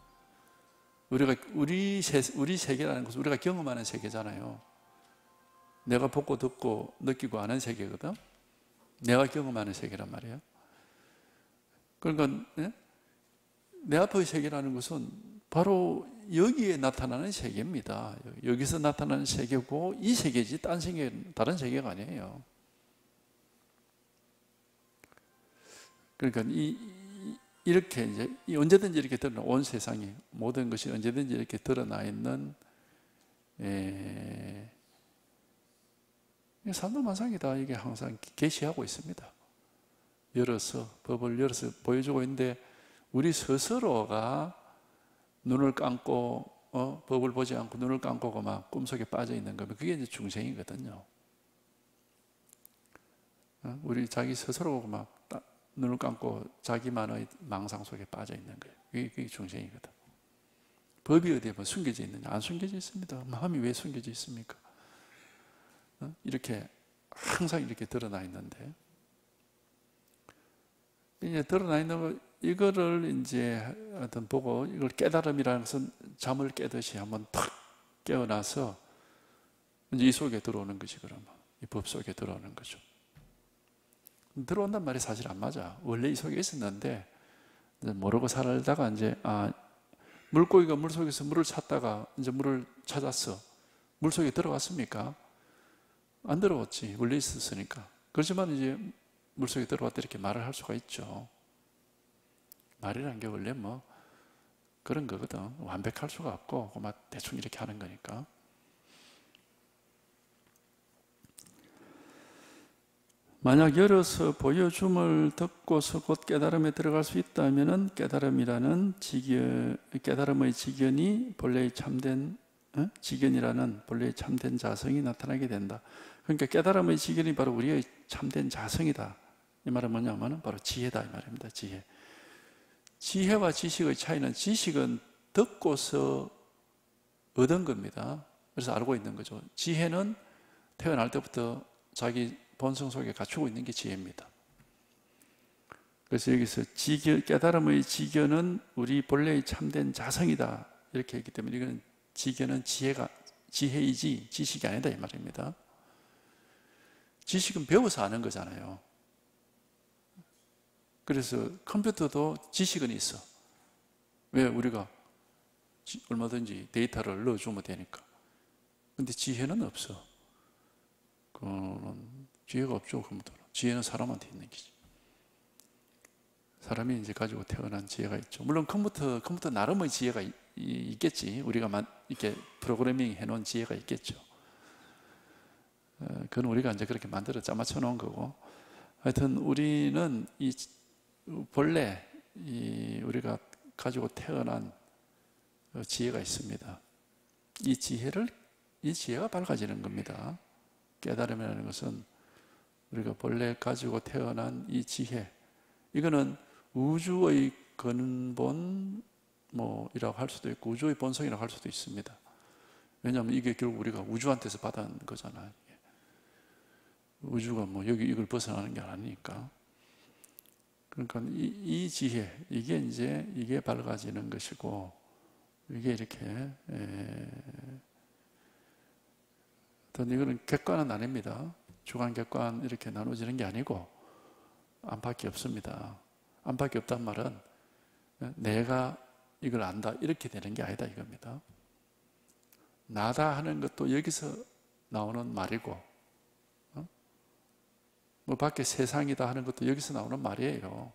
우리 세계라는 것은 우리가 경험하는 세계잖아요. 내가 보고 듣고 느끼고 아는 세계거든. 내가 경험하는 세계란 말이에요. 그러니까 내 앞의 세계라는 것은 바로 여기에 나타나는 세계입니다. 여기서 나타나는 세계고 이 세계지 다른 세계가 아니에요. 그러니까 이렇게 이제 언제든지 이렇게 드러나 온 세상이 모든 것이 언제든지 이렇게 드러나 있는 산도만상이다. 이게 항상 계시하고 있습니다. 법을 열어서 보여주고 있는데 우리 스스로가 눈을 감고 법을 보지 않고 눈을 감고 막 꿈속에 빠져 있는 거면 그게 이제 중생이거든요. 우리 자기 스스로가 막 눈을 감고 자기만의 망상 속에 빠져 있는 거예요. 그게 중생이거든. 법이 어디에 뭐 숨겨져 있느냐? 안 숨겨져 있습니다. 마음이 왜 숨겨져 있습니까? 이렇게 항상 이렇게 드러나 있는데 이제 드러나 있는 거 이거를 이제 하여튼 보고 이걸 깨달음이라는 것은 잠을 깨듯이 한번 탁 깨어나서 이제 이 속에 들어오는 것이 그러면 이 법 속에 들어오는 거죠. 들어온단 말이 사실 안 맞아. 원래 이 속에 있었는데 모르고 살다가 이제 물고기가 물속에서 물을 찾다가 이제 물을 찾았어. 물속에 들어갔습니까? 안 들어갔지. 원래 있었으니까. 그렇지만 이제 물속에 들어갔다 이렇게 말을 할 수가 있죠. 말이라는 게 원래 뭐 그런 거거든. 완벽할 수가 없고 막 대충 이렇게 하는 거니까. 만약 열어서 보여줌을 듣고서 곧 깨달음에 들어갈 수 있다면 깨달음의 직견이 본래의 참된 직견이라는 본래의 참된 자성이 나타나게 된다. 그러니까 깨달음의 직견이 바로 우리의 참된 자성이다. 이 말은 뭐냐면 바로 지혜다 이 말입니다. 지혜. 지혜와 지식의 차이는 지식은 듣고서 얻은 겁니다. 그래서 알고 있는 거죠. 지혜는 태어날 때부터 자기 본성 속에 갖추고 있는 게 지혜입니다. 그래서 여기서 깨달음의 지견은 우리 본래의 참된 자성이다 이렇게 했기 때문에 이건 지견은 지혜이지 지식이 아니다 이 말입니다. 지식은 배워서 아는 거잖아요. 그래서 컴퓨터도 지식은 있어. 왜? 우리가 얼마든지 데이터를 넣어주면 되니까. 근데 지혜는 없어. 그거는 지혜가 없죠, 컴퓨터는. 지혜는 사람한테 있는 거지. 사람이 이제 가지고 태어난 지혜가 있죠. 물론 컴퓨터 나름의 지혜가 있겠지. 우리가 이렇게 프로그래밍 해놓은 지혜가 있겠죠. 그건 우리가 이제 그렇게 만들어 짜맞춰 놓은 거고. 하여튼 우리는 본래 우리가 가지고 태어난 지혜가 있습니다. 이 지혜가 밝아지는 겁니다. 깨달음이라는 것은 우리가 본래 가지고 태어난 이 지혜, 이거는 우주의 근본 이라고 할 수도 있고 우주의 본성이라고 할 수도 있습니다. 왜냐하면 이게 결국 우리가 우주한테서 받은 거잖아요. 우주가 여기 이걸 벗어나는 게 아니니까. 그러니까 이 지혜, 이게 밝아지는 것이고, 이게 이렇게 어떤 이거는 객관은 아닙니다. 주관, 객관 이렇게 나눠지는 게 아니고 안팎이 없습니다. 안팎이 없단 말은 내가 이걸 안다 이렇게 되는 게 아니다 이겁니다. 나다 하는 것도 여기서 나오는 말이고 밖에 세상이다 하는 것도 여기서 나오는 말이에요.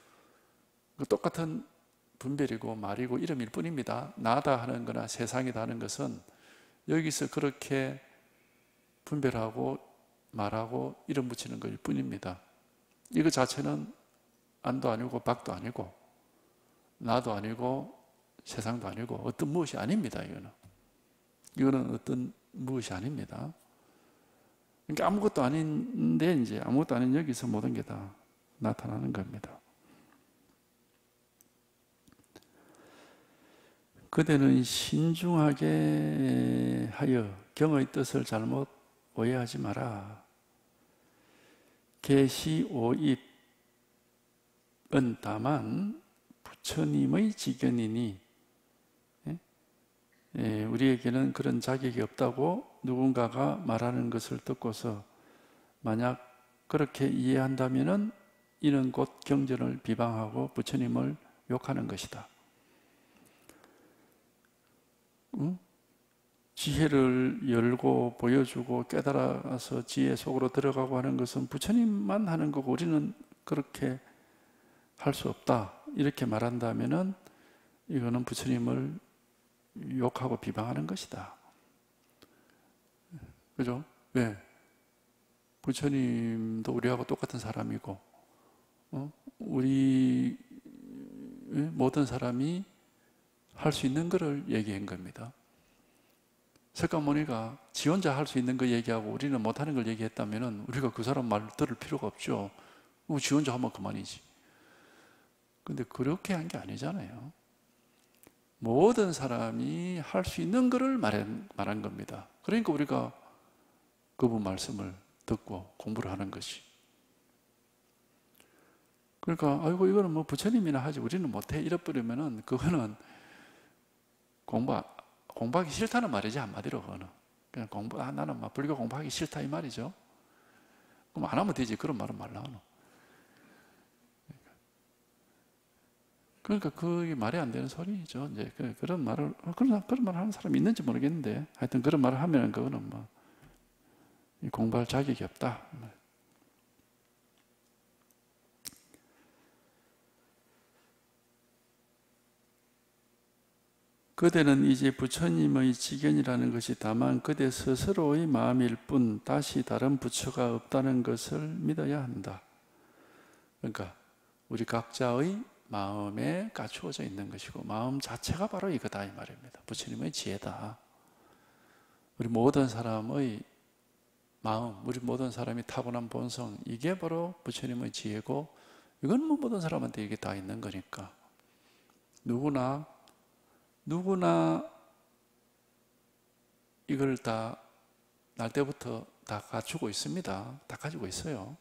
똑같은 분별이고 말이고 이름일 뿐입니다. 나다 하는 거나 세상이다 하는 것은 여기서 그렇게 분별하고 말하고 이름 붙이는 것일 뿐입니다. 이거 자체는 안도 아니고 밖도 아니고 나도 아니고 세상도 아니고 어떤 무엇이 아닙니다. 이거는 어떤 무엇이 아닙니다. 그러니까 아무것도 아닌데 이제 아무것도 아닌 여기서 모든 게 다 나타나는 겁니다. 그대는 신중하게 하여 경의 뜻을 잘못 오해하지 마라. 계시 5입은 다만 부처님의 지견이니 우리에게는 그런 자격이 없다고 누군가가 말하는 것을 듣고서 만약 그렇게 이해한다면 이는 곧 경전을 비방하고 부처님을 욕하는 것이다. 지혜를 열고 보여주고 깨달아서 지혜 속으로 들어가고 하는 것은 부처님만 하는 거고 우리는 그렇게 할 수 없다. 이렇게 말한다면 이거는 부처님을 욕하고 비방하는 것이다. 그죠? 왜? 부처님도 우리하고 똑같은 사람이고 우리 모든 사람이 할 수 있는 것을 얘기한 겁니다. 석가모니가 지 혼자 할 수 있는 거 얘기하고 우리는 못하는 걸 얘기했다면 우리가 그 사람 말 들을 필요가 없죠. 지 혼자 하면 그만이지. 근데 그렇게 한 게 아니잖아요. 모든 사람이 할 수 있는 것을 말한 겁니다. 그러니까 우리가 그분 말씀을 듣고 공부를 하는 것이. 그러니까 아이고 이거는 부처님이나 하지 우리는 못해 이래버리면은 그거는 공부하기 싫다는 말이지 한마디로 그거는. 그냥 나는 불교 공부하기 싫다 이 말이죠. 그럼 안 하면 되지 그런 말은 말라. 그러니까 그게 말이 안 되는 소리죠. 이제 그런 말을 그런 말 하는 사람이 있는지 모르겠는데 하여튼 그런 말을 하면 그거는 뭐 공부할 자격이 없다. 그대는 이제 부처님의 지견이라는 것이 다만 그대 스스로의 마음일 뿐 다시 다른 부처가 없다는 것을 믿어야 한다. 그러니까 우리 각자의 마음에 갖추어져 있는 것이고 마음 자체가 바로 이거다 이 말입니다. 부처님의 지혜다. 우리 모든 사람의 마음, 우리 모든 사람이 타고난 본성, 이게 바로 부처님의 지혜고 이건 뭐 모든 사람한테 이게 다 있는 거니까 누구나 이걸 다 날 때부터 다 갖추고 있습니다. 다 가지고 있어요.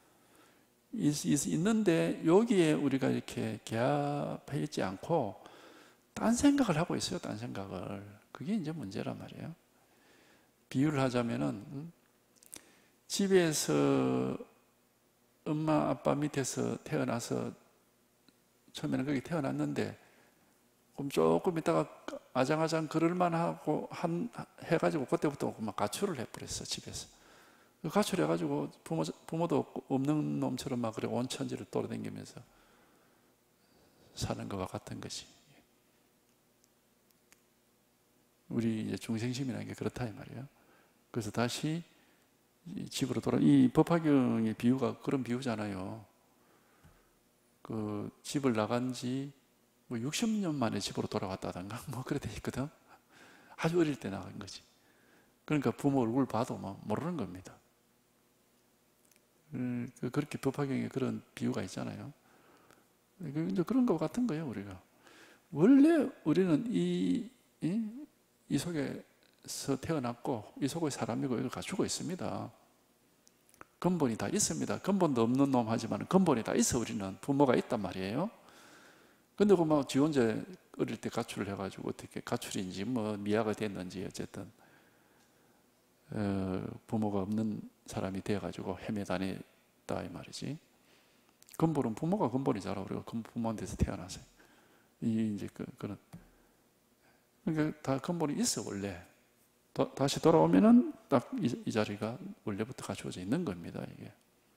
있는데 여기에 우리가 이렇게 개합해 있지 않고 딴 생각을 하고 있어요. 딴 생각을. 그게 이제 문제란 말이에요. 비유를 하자면은 집에서 엄마 아빠 밑에서 태어나서 처음에는 거기 태어났는데 조금 있다가 아장아장 그럴만 하고 해가지고 그때부터 막 가출을 해버렸어 집에서. 가출해가지고 부모도 없는 놈처럼 막 그래 온 천지를 돌아다니면서 사는 것과 같은 것이 우리 이제 중생심이라는 게 그렇다 이 말이에요. 그래서 다시 집으로 이 법화경의 비유가 그런 비유잖아요. 그 집을 나간 지 뭐 60년 만에 집으로 돌아왔다던가 뭐 그래 돼 있거든. 아주 어릴 때 나간 거지. 그러니까 부모 얼굴 봐도 뭐 모르는 겁니다. 그렇게 법화경에 그런 비유가 있잖아요. 이제 그런 것 같은 거예요, 우리가. 원래 우리는 이 속에서 태어났고, 이 속의 사람이고, 이걸 갖추고 있습니다. 근본이 다 있습니다. 근본도 없는 놈 하지만 근본이 다 있어, 우리는. 부모가 있단 말이에요. 근데 지 혼자 어릴 때 가출을 해가지고, 어떻게 가출인지, 뭐, 미아가 됐는지, 어쨌든, 부모가 없는 사람이 되어가지고 헤매다녔다 이 말이지. 근본은 부모가 근본이잖아. 우리가 부모한테서 태어나서 이제 그러니까 다 근본이 있어 원래. 다시 돌아오면은 딱 이 자리가 원래부터 갖추어져 있는 겁니다. 이게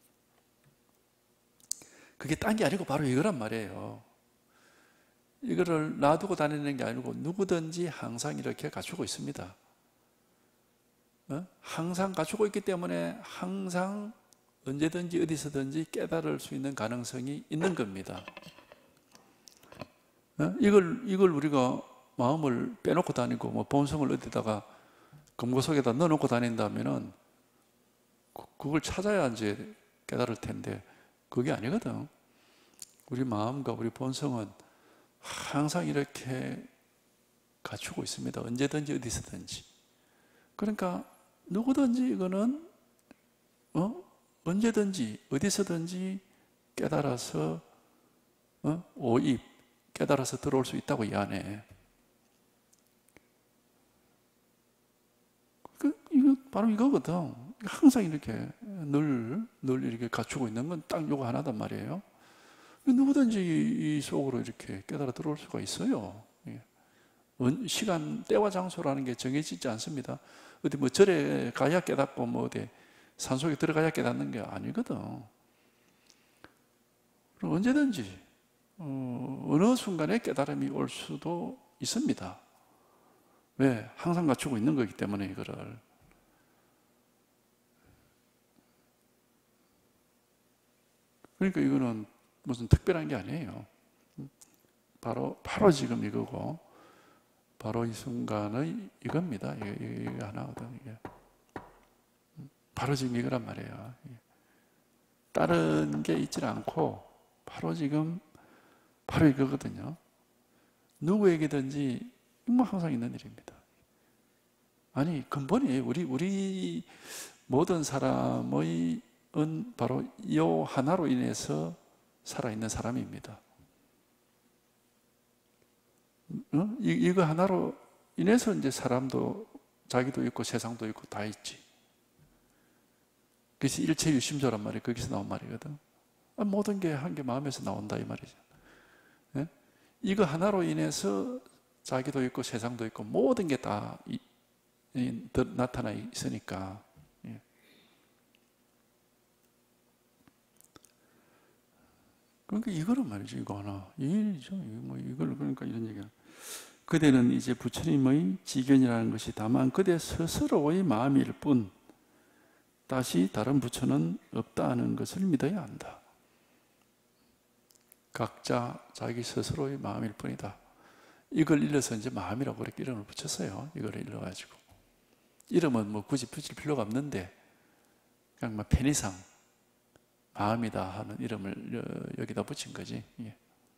그게 딴 게 아니고 바로 이거란 말이에요. 이거를 놔두고 다니는 게 아니고 누구든지 항상 이렇게 갖추고 있습니다. 항상 갖추고 있기 때문에 항상 언제든지 어디서든지 깨달을 수 있는 가능성이 있는 겁니다. 이걸 우리가 마음을 빼놓고 다니고 뭐 본성을 어디다가 금고 속에다 넣어놓고 다닌다면은 그걸 찾아야 이제 깨달을 텐데 그게 아니거든. 우리 마음과 우리 본성은 항상 이렇게 갖추고 있습니다. 언제든지 어디서든지. 그러니까 누구든지 이거는 언제든지 어디서든지 깨달아서 오입 깨달아서 들어올 수 있다고 이 안에. 이거 바로 이거거든. 항상 이렇게 늘 이렇게 갖추고 있는 건 딱 요거 하나단 말이에요. 누구든지 이 속으로 이렇게 깨달아 들어올 수가 있어요. 시간, 때와 장소라는 게 정해지지 않습니다. 어디 뭐 절에 가야 깨닫고 뭐 어디 산속에 들어가야 깨닫는 게 아니거든. 언제든지 어느 순간에 깨달음이 올 수도 있습니다. 왜? 항상 갖추고 있는 거기 때문에 이거를. 그러니까 이거는 무슨 특별한 게 아니에요. 바로 지금 이거고 바로 이 순간의 이겁니다. 이게 하나거든. 이게 바로 지금 이거란 말이에요. 다른 게 있지 않고 바로 지금 바로 이거거든요. 누구에게든지 뭐 항상 있는 일입니다. 아니 근본이 우리 모든 사람의 바로 이 하나로 인해서 살아있는 사람입니다. 이거 하나로 인해서 이제 사람도 자기도 있고 세상도 있고 다 있지. 그래서 일체유심조란 말이 거기서 나온 말이거든. 모든 게 한 개 마음에서 나온다 이 말이죠. 네? 이거 하나로 인해서 자기도 있고 세상도 있고 모든 게 다 나타나 있으니까. 예. 그러니까 이거는 말이죠. 이거 하나. 이걸 그러니까 이런 얘기야. 그대는 이제 부처님의 지견이라는 것이 다만 그대 스스로의 마음일 뿐 다시 다른 부처는 없다는 것을 믿어야 한다. 각자 자기 스스로의 마음일 뿐이다. 이걸 일러서 이제 마음이라고 그렇게 이름을 붙였어요. 이걸 일러가지고. 이름은 뭐 굳이 붙일 필요가 없는데, 그냥 뭐 편의상 마음이다 하는 이름을 여기다 붙인 거지. 예.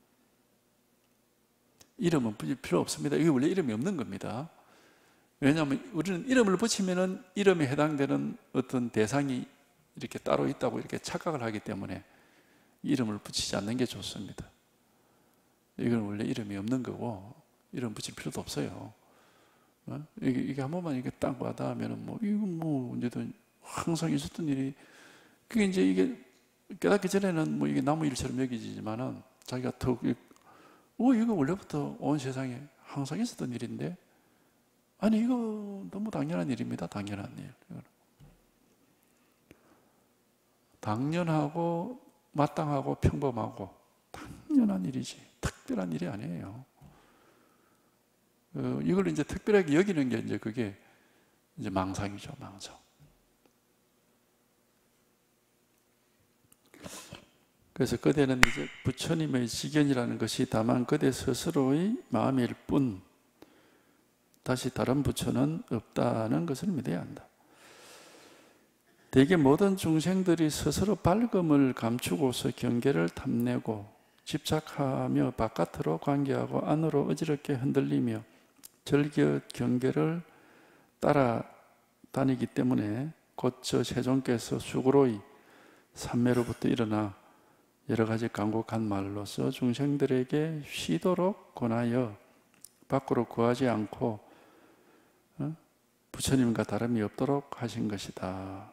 이름은 붙일 필요 없습니다. 이게 원래 이름이 없는 겁니다. 왜냐하면 우리는 이름을 붙이면은 이름에 해당되는 어떤 대상이 이렇게 따로 있다고 이렇게 착각을 하기 때문에 이름을 붙이지 않는 게 좋습니다. 이건 원래 이름이 없는 거고, 이름 붙일 필요도 없어요. 이게 한 번만 이렇게 딱 와닿으면은 이거 언제든 항상 있었던 일이, 그게 이제 이게 깨닫기 전에는 이게 나무 일처럼 여기지만은 자기가 이거 원래부터 온 세상에 항상 있었던 일인데, 아니 이거 너무 당연한 일입니다. 당연한 일. 당연하고 마땅하고 평범하고 당연한 일이지 특별한 일이 아니에요. 이걸 이제 특별하게 여기는 게 이제 그게 이제 망상이죠, 망상. 그래서 그대는 이제 부처님의 지견이라는 것이 다만 그대 스스로의 마음일 뿐 다시 다른 부처는 없다는 것을 믿어야 한다. 대개 모든 중생들이 스스로 밝음을 감추고서 경계를 탐내고 집착하며 바깥으로 관계하고 안으로 어지럽게 흔들리며 절겨 경계를 따라다니기 때문에 곧 저 세존께서 수고로이 삼매로부터 일어나 여러 가지 간곡한 말로서 중생들에게 쉬도록 권하여 밖으로 구하지 않고 부처님과 다름이 없도록 하신 것이다.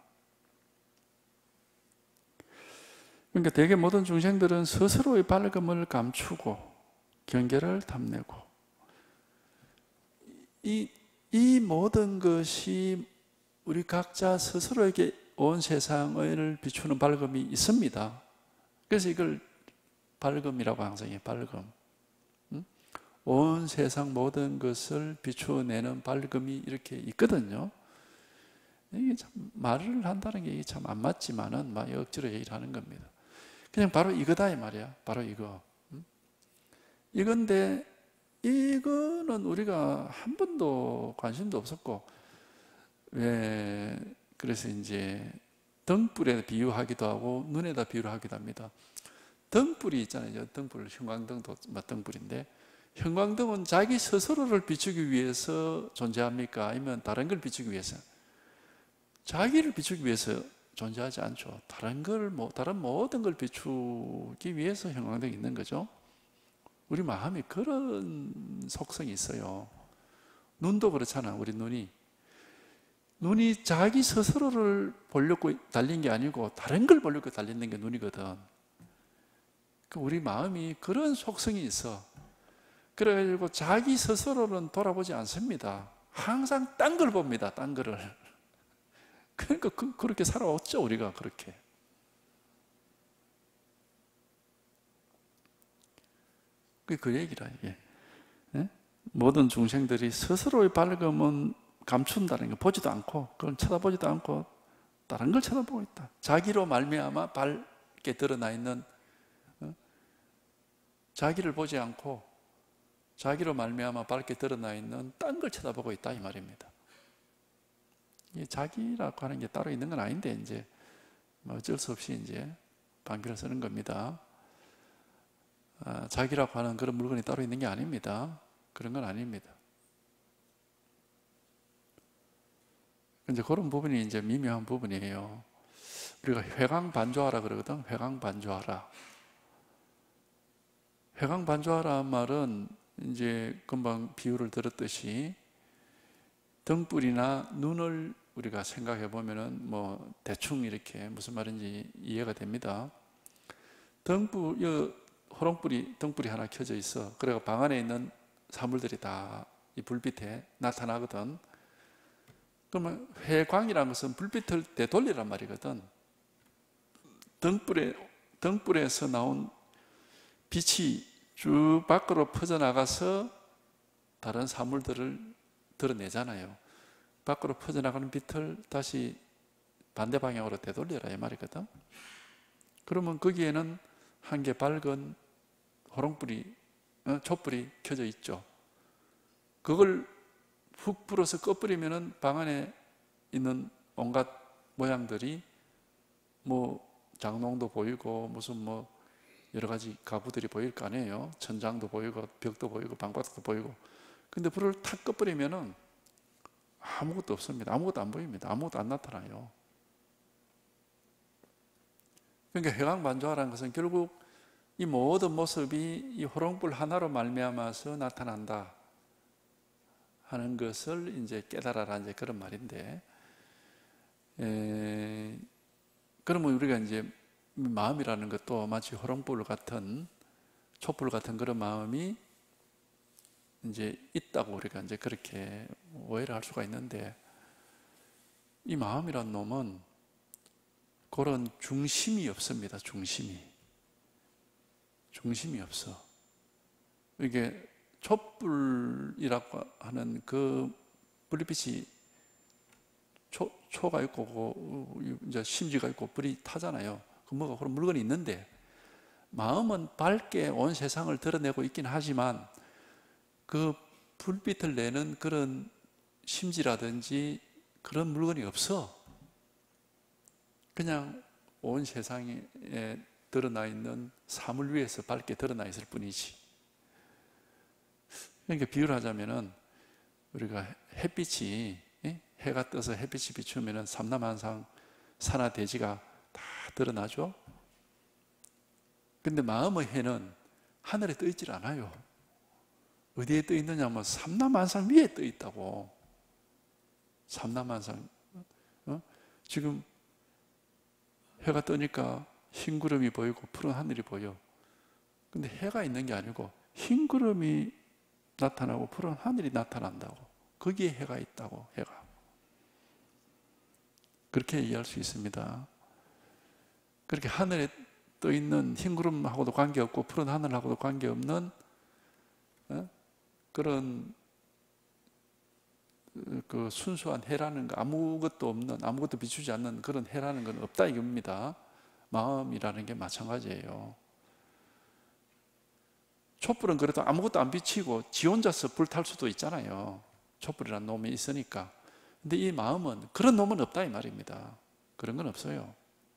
그러니까 대개 모든 중생들은 스스로의 밝음을 감추고 경계를 탐내고 이 모든 것이 우리 각자 스스로에게 온 세상을 비추는 밝음이 있습니다. 그래서 이걸 밝음이라고 항상 해요. 밝음. 온 세상 모든 것을 비추어내는 밝음이 이렇게 있거든요. 이게 참 말을 한다는 게 참 안 맞지만은 막 억지로 얘기를 하는 겁니다. 그냥 바로 이거다 이 말이야. 바로 이거. 이건데 이거는 우리가 한 번도 관심도 없었고, 왜 그래서 이제 등불에 비유하기도 하고 눈에다 비유를 하기도 합니다. 등불이 있잖아요. 등불, 형광등도 등불인데, 형광등은 자기 스스로를 비추기 위해서 존재합니까? 아니면 다른 걸 비추기 위해서? 자기를 비추기 위해서 존재하지 않죠. 다른 모든 걸 비추기 위해서 형광등이 있는 거죠. 우리 마음이 그런 속성이 있어요. 눈도 그렇잖아. 우리 눈이 자기 스스로를 보려고 달린 게 아니고 다른 걸 보려고 달리는 게 눈이거든. 우리 마음이 그런 속성이 있어. 그래가지고 자기 스스로는 돌아보지 않습니다. 항상 딴 걸 봅니다. 딴 거를. 그러니까 그렇게 살아왔죠. 우리가 그렇게. 그 얘기라 이게. 네? 모든 중생들이 스스로의 밝음은 감춘다는 거, 보지도 않고 그걸 쳐다보지도 않고 다른 걸 쳐다보고 있다. 자기로 말미암아 밝게 드러나 있는, 자기를 보지 않고 자기로 말미암아 밝게 드러나 있는 딴 걸 쳐다보고 있다 이 말입니다. 이 자기라고 하는 게 따로 있는 건 아닌데 이제 어쩔 수 없이 이제 방귀를 쓰는 겁니다. 자기라고 하는 그런 물건이 따로 있는 게 아닙니다. 그런 건 아닙니다. 이제 그런 부분이 이제 미묘한 부분이에요. 우리가 회광반조하라 그러거든. 회광반조하라. 회광반조하라 말은 이제 금방 비유를 들었듯이 등불이나 눈을 우리가 생각해 보면은 대충 이렇게 무슨 말인지 이해가 됩니다. 호롱불이 등불이 하나 켜져 있어. 그래가 방 안에 있는 사물들이 다 이 불빛에 나타나거든. 그러면 회광이라는 것은 불빛을 되돌리란 말이거든. 등불에서 나온 빛이 쭉 밖으로 퍼져나가서 다른 사물들을 드러내잖아요. 밖으로 퍼져나가는 빛을 다시 반대 방향으로 되돌려라 이 말이거든. 그러면 거기에는 한 개 밝은 호롱불이, 촛불이 켜져 있죠. 그걸 훅 불어서 꺼버리면은 방 안에 있는 온갖 모양들이 뭐 장롱도 보이고 무슨 뭐 여러 가지 가구들이 보일 거 아니에요. 천장도 보이고 벽도 보이고 방바닥도 보이고. 근데 불을 탁 꺼버리면은 아무것도 없습니다. 아무것도 안 보입니다. 아무것도 안 나타나요. 그러니까 회광반조화라는 것은 결국 이 모든 모습이 이 호롱불 하나로 말미암아서 나타난다 하는 것을 이제 깨달아라, 이제 그런 말인데, 그러면 우리가 이제 마음이라는 것도 마치 호롱불 같은, 촛불 같은 그런 마음이 이제 있다고 우리가 이제 그렇게 오해를 할 수가 있는데, 이 마음이란 놈은 그런 중심이 없습니다. 중심이 없어. 이게 촛불이라고 하는 그 불빛이 초가 있고 이제 심지가 있고 불이 타잖아요. 그 뭐가 그런 물건이 있는데, 마음은 밝게 온 세상을 드러내고 있긴 하지만 그 불빛을 내는 그런 심지라든지 그런 물건이 없어. 그냥 온 세상에 드러나 있는 사물 위에서 밝게 드러나 있을 뿐이지. 그러니까 비유를 하자면은 우리가 햇빛이, 해가 떠서 햇빛이 비추면은 삼라만상 산하 대지가 다 드러나죠. 근데 마음의 해는 하늘에 떠 있질 않아요. 어디에 떠 있느냐면 삼라만상 위에 떠 있다고. 삼라만상. 지금 해가 뜨니까 흰 구름이 보이고 푸른 하늘이 보여. 근데 해가 있는 게 아니고 흰 구름이 나타나고 푸른 하늘이 나타난다고. 거기에 해가 있다고. 해가. 그렇게 이해할 수 있습니다. 그렇게 하늘에 떠 있는 흰 구름하고도 관계없고 푸른 하늘하고도 관계없는 그런 그 순수한 해라는 거, 아무것도 없는, 아무것도 비추지 않는 그런 해라는 건 없다 이겁니다. 마음이라는 게 마찬가지예요. 촛불은 그래도 아무것도 안 비치고 지 혼자서 불탈 수도 있잖아요. 촛불이라는 놈이 있으니까. 근데 이 마음은 그런 놈은 없다 이 말입니다. 그런 건 없어요.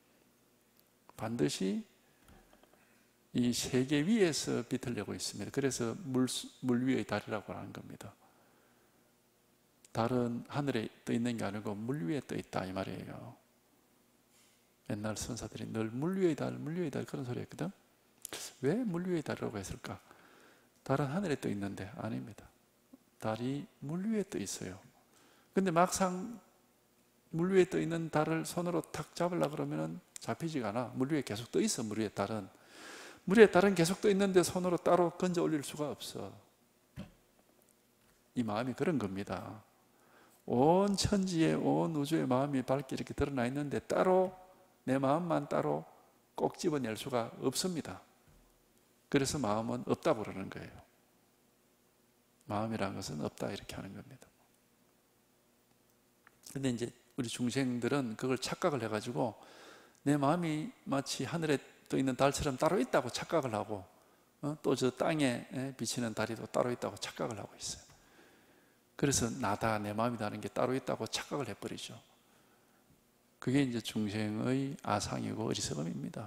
반드시 이 세계 위에서 빛을 내고 있습니다. 그래서 물 위의 달이라고 하는 겁니다. 달은 하늘에 떠 있는 게 아니고 물 위에 떠 있다 이 말이에요. 옛날 선사들이 늘 물 위의 달, 물 위의 달 그런 소리 했거든. 왜 물 위의 달이라고 했을까? 달은 하늘에 떠 있는데 아닙니다. 달이 물 위에 떠 있어요. 근데 막상 물 위에 떠 있는 달을 손으로 탁 잡으려고 그러면 잡히지가 않아. 물 위에 계속 떠 있어. 물 위에 달은. 물 위에 달은 계속 떠 있는데 손으로 따로 건져 올릴 수가 없어. 이 마음이 그런 겁니다. 온 천지에 온 우주의 마음이 밝게 이렇게 드러나 있는데 따로 내 마음만 따로 꼭 집어낼 수가 없습니다. 그래서 마음은 없다고 그러는 거예요. 마음이라는 것은 없다 이렇게 하는 겁니다. 근데 이제 우리 중생들은 그걸 착각을 해가지고 내 마음이 마치 하늘에 떠 있는 달처럼 따로 있다고 착각을 하고 또 저 땅에 비치는 달이 또 따로 있다고 착각을 하고 있어요. 그래서 나다, 내 마음이다는 게 따로 있다고 착각을 해버리죠. 그게 이제 중생의 아상이고 어리석음입니다.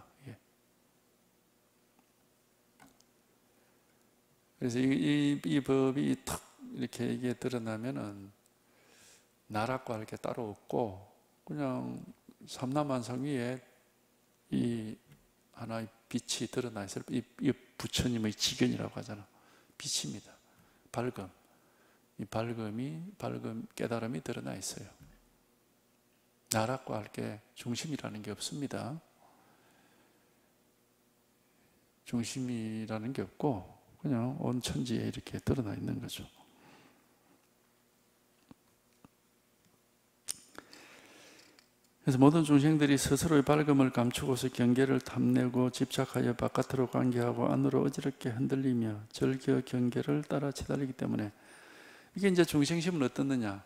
그래서 이 법이 탁 이렇게 이게 드러나면은 나락과 할 게 따로 없고 그냥 삼라만상 위에 이 하나의 빛이 드러나 있을 이 부처님의 지견이라고 하잖아. 빛입니다. 밝음. 이 밝음 깨달음이 드러나 있어요. 나락과 할 게 중심이라는 게 없습니다. 중심이라는 게 없고 그냥 온 천지에 이렇게 드러나 있는 거죠. 그래서 모든 중생들이 스스로의 밝음을 감추고서 경계를 탐내고 집착하여 바깥으로 관계하고 안으로 어지럽게 흔들리며 절겨 경계를 따라 치달리기 때문에 이게 이제 중생심은 어떻느냐?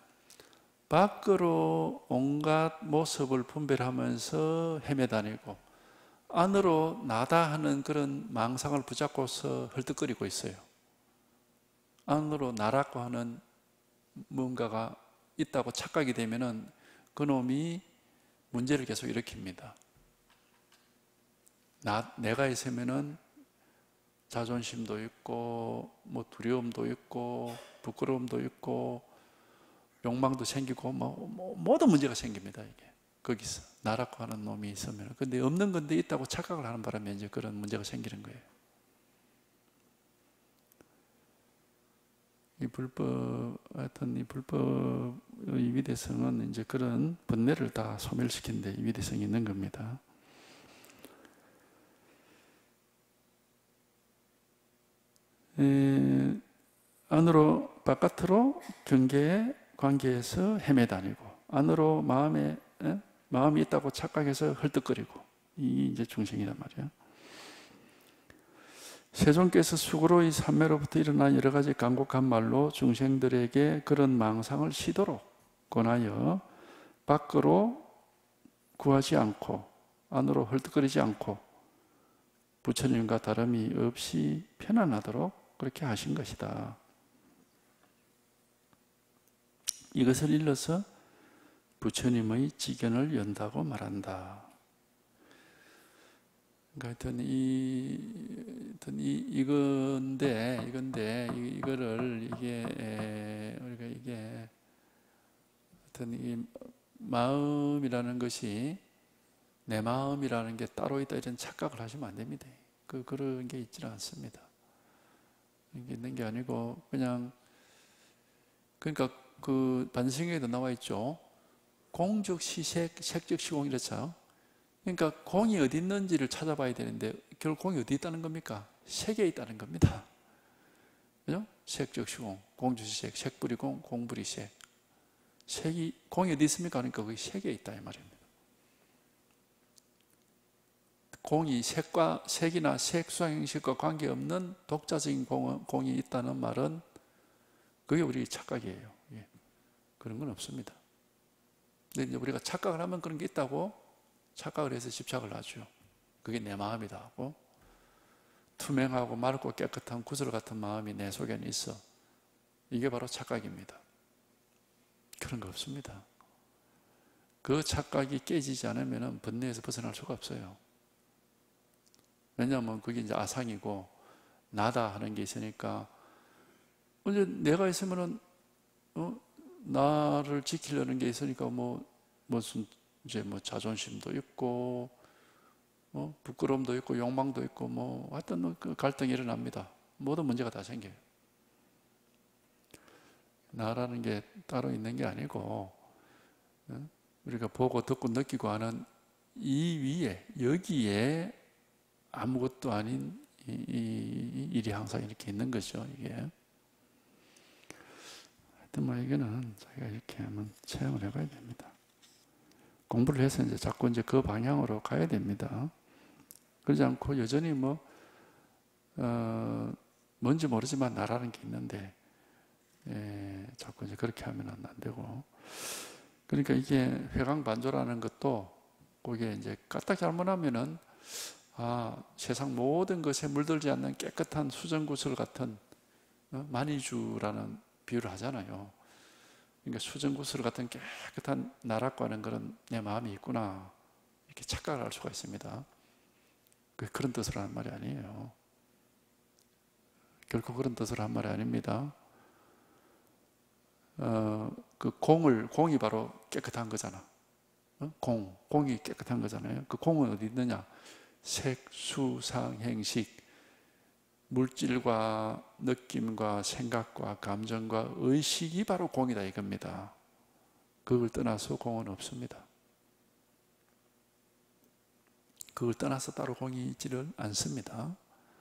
밖으로 온갖 모습을 분별하면서 헤매다니고 안으로 나다 하는 그런 망상을 붙잡고서 헐떡거리고 있어요. 안으로 나라고 하는 뭔가가 있다고 착각이 되면은 그놈이 문제를 계속 일으킵니다. 내가 있으면은 자존심도 있고, 뭐 두려움도 있고, 부끄러움도 있고, 욕망도 생기고, 모든 문제가 생깁니다, 이게. 거기서. 나라고 하는 놈이 있으면. 근데 없는 건데 있다고 착각을 하는 바람에 이제 그런 문제가 생기는 거예요. 이 불법의 위대성은 이제 그런 번뇌를 다 소멸시킨 데 위대성이 있는 겁니다. 안으로, 바깥으로 경계의 관계에서 헤매다니고, 안으로 마음이 있다고 착각해서 헐떡거리고, 이 이제 중생이란 말이에요. 세존께서 수고로 이 삼매로부터 일어난 여러 가지 간곡한 말로 중생들에게 그런 망상을 쉬도록 권하여 밖으로 구하지 않고 안으로 헐떡거리지 않고 부처님과 다름이 없이 편안하도록 그렇게 하신 것이다. 이것을 일러서 부처님의 지견을 연다고 말한다. 하여튼 이거를 우리가 하여튼 이 마음이라는 것이 내 마음이라는 게 따로 있다 이런 착각을 하시면 안 됩니다. 그런 게 있지는 않습니다. 이게 있는 게 아니고 그냥 그러니까 그 반성에도 나와 있죠. 공적 시색, 색적 시공 이렇죠. 그러니까 공이 어디 있는지를 찾아봐야 되는데 결국 공이 어디 있다는 겁니까? 색에 있다는 겁니다. 그죠? 색적 시공, 공주시색, 색불이공, 공불이색. 공이 어디 있습니까? 그러니까 거기 색에 있다 이 말입니다. 공이 색이나 색, 수상, 형식과 관계없는 독자적인 공이 있다는 말은 그게 우리 착각이에요. 예. 그런 건 없습니다. 근데 이제 우리가 착각을 하면 그런 게 있다고 착각을 해서 집착을 하죠. 그게 내 마음이다 하고 투명하고 맑고 깨끗한 구슬 같은 마음이 내 속에는 있어. 이게 바로 착각입니다. 그런 거 없습니다. 그 착각이 깨지지 않으면 번뇌에서 벗어날 수가 없어요. 왜냐하면 그게 이제 아상이고 나다 하는 게 있으니까 이제 내가 있으면은 나를 지키려는 게 있으니까 무슨 이제 자존심도 있고 부끄러움도 있고 욕망도 있고 하여튼 그 갈등이 일어납니다. 모든 문제가 다 생겨요. 나라는 게 따로 있는 게 아니고 우리가 보고 듣고 느끼고 하는 이 위에 여기에 아무것도 아닌 이 일이 항상 이렇게 있는 거죠. 이게 하여튼 이거는 저희가 이렇게 한번 체험을 해봐야 됩니다. 공부를 해서 이제 자꾸 이제 그 방향으로 가야 됩니다. 그러지 않고 여전히 뭔지 모르지만 나라는 게 있는데 자꾸 이제 그렇게 하면 안 되고. 그러니까 이게 회광반조라는 것도 그게 이제 까딱 잘못하면은 세상 모든 것에 물들지 않는 깨끗한 수정구슬 같은 만이주라는 비유를 하잖아요. 그러니까 수정구슬 같은 깨끗한 나락과 하는 그런 내 마음이 있구나 이렇게 착각을 할 수가 있습니다. 그런 뜻으로 하는 말이 아니에요. 결코 그런 뜻으로 한 말이 아닙니다. 그 공이 바로 깨끗한 거잖아. 공이 깨끗한 거잖아요. 그 공은 어디 있느냐? 색, 수, 상, 행식, 물질과 느낌과 생각과 감정과 의식이 바로 공이다 이겁니다. 그걸 떠나서 공은 없습니다. 그걸 떠나서 따로 공이 있지를 않습니다.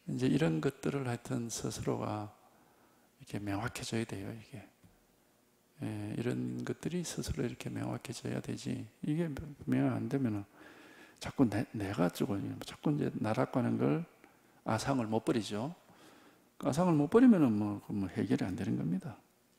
이제 이런 것들을 하여튼 스스로가 이렇게 명확해져야 돼요, 이게. 예, 이런 것들이 스스로 이렇게 명확해져야 되지. 이게 명확 안 되면은 자꾸 내가 자꾸 이제 나라고 하는 걸 아상을 못 버리죠. 아상을 못 버리면은 뭐 해결이 안 되는 겁니다.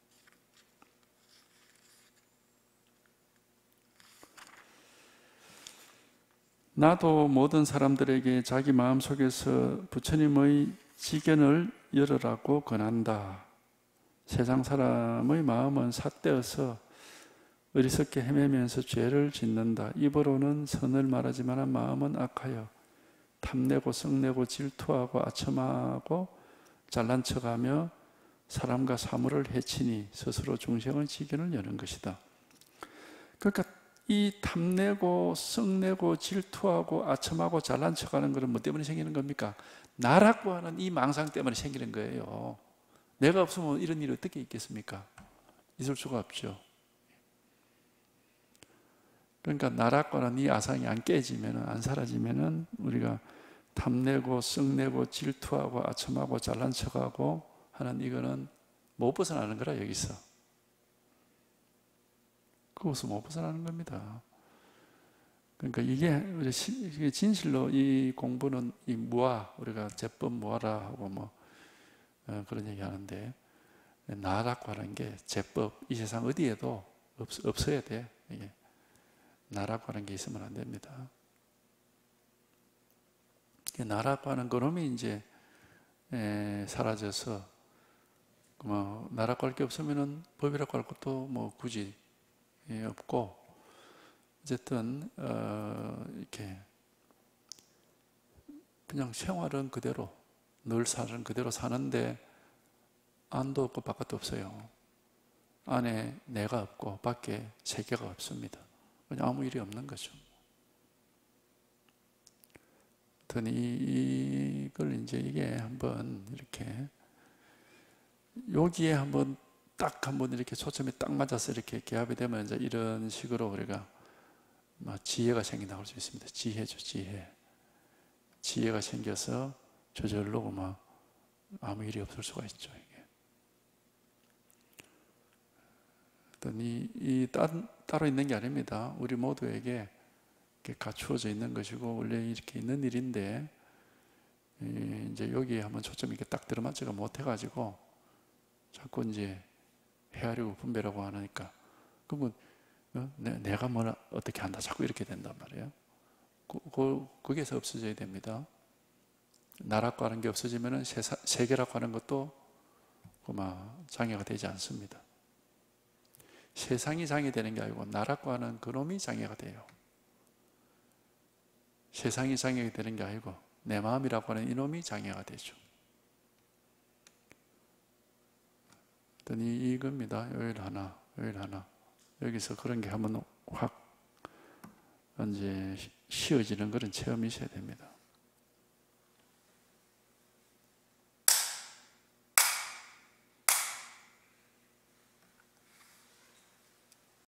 나도 모든 사람들에게 자기 마음속에서 부처님의 지견을 열으라고 권한다. 세상 사람의 마음은 삿되어서 어리석게 헤매면서 죄를 짓는다. 입으로는 선을 말하지만 마음은 악하여 탐내고 썩내고 질투하고 아첨하고 잘난 척하며 사람과 사물을 해치니 스스로 중생의 지견을 여는 것이다. 그러니까 이 탐내고 썩내고 질투하고 아첨하고 잘난 척하는 것은 뭐 때문에 생기는 겁니까? 나라고 하는 이 망상 때문에 생기는 거예요. 내가 없으면 이런 일이 어떻게 있겠습니까? 있을 수가 없죠. 그러니까 나라고 하는 이 아상이 안 깨지면, 안 사라지면 우리가 탐내고 썩내고 질투하고 아첨하고 잘난 척하고 하는 이거는 못 벗어나는 거라. 여기서 그것은 못 벗어나는 겁니다. 그러니까 이게 진실로 이 공부는 이 무아, 우리가 제법 무아라 하고 뭐 그런 얘기 하는데, 나라고 하는 게 제법 이 세상 어디에도 없어야 돼. 이게 나라고 하는 게 있으면 안 됩니다. 나라고 하는 그놈이 이제 사라져서 뭐 나라고 할 게 없으면은 법이라고 할 것도 뭐 굳이 없고, 어쨌든 이렇게 그냥 생활은 그대로 늘 사는 그대로 사는데 안도 없고 바깥도 없어요. 안에 내가 없고 밖에 세계가 없습니다. 그냥 아무 일이 없는 거죠. 이걸 이제 이게 한번 이렇게 여기에 한번 이렇게 초점이 딱 맞아서 이렇게 개합이 되면 이제 이런 식으로 우리가 지혜가 생긴다고 할 수 있습니다. 지혜죠, 지혜. 지혜가 생겨서 저절로 아무 일이 없을 수가 있죠, 이게. 따로 있는 게 아닙니다. 우리 모두에게 이렇게 갖추어져 있는 것이고, 원래 이렇게 있는 일인데, 이제 여기에 한번 초점이 이렇게 딱 들어맞지가 못해가지고, 자꾸 이제 헤아리고 분별하고 하니까, 그러면 내가 뭘 어떻게 한다, 자꾸 이렇게 된단 말이에요. 거기에서 없어져야 됩니다. 나라고 하는 게 없어지면 세계라고 하는 것도 장애가 되지 않습니다. 세상이 장애되는 게 아니고 나라고 하는 그놈이 장애가 돼요. 세상이 장애가 되는 게 아니고 내 마음이라고 하는 이놈이 장애가 되죠. 이겁니다. 요일 하나. 여기서 그런 게 한번 확 이제 쉬어지는 그런 체험이 있어야 됩니다.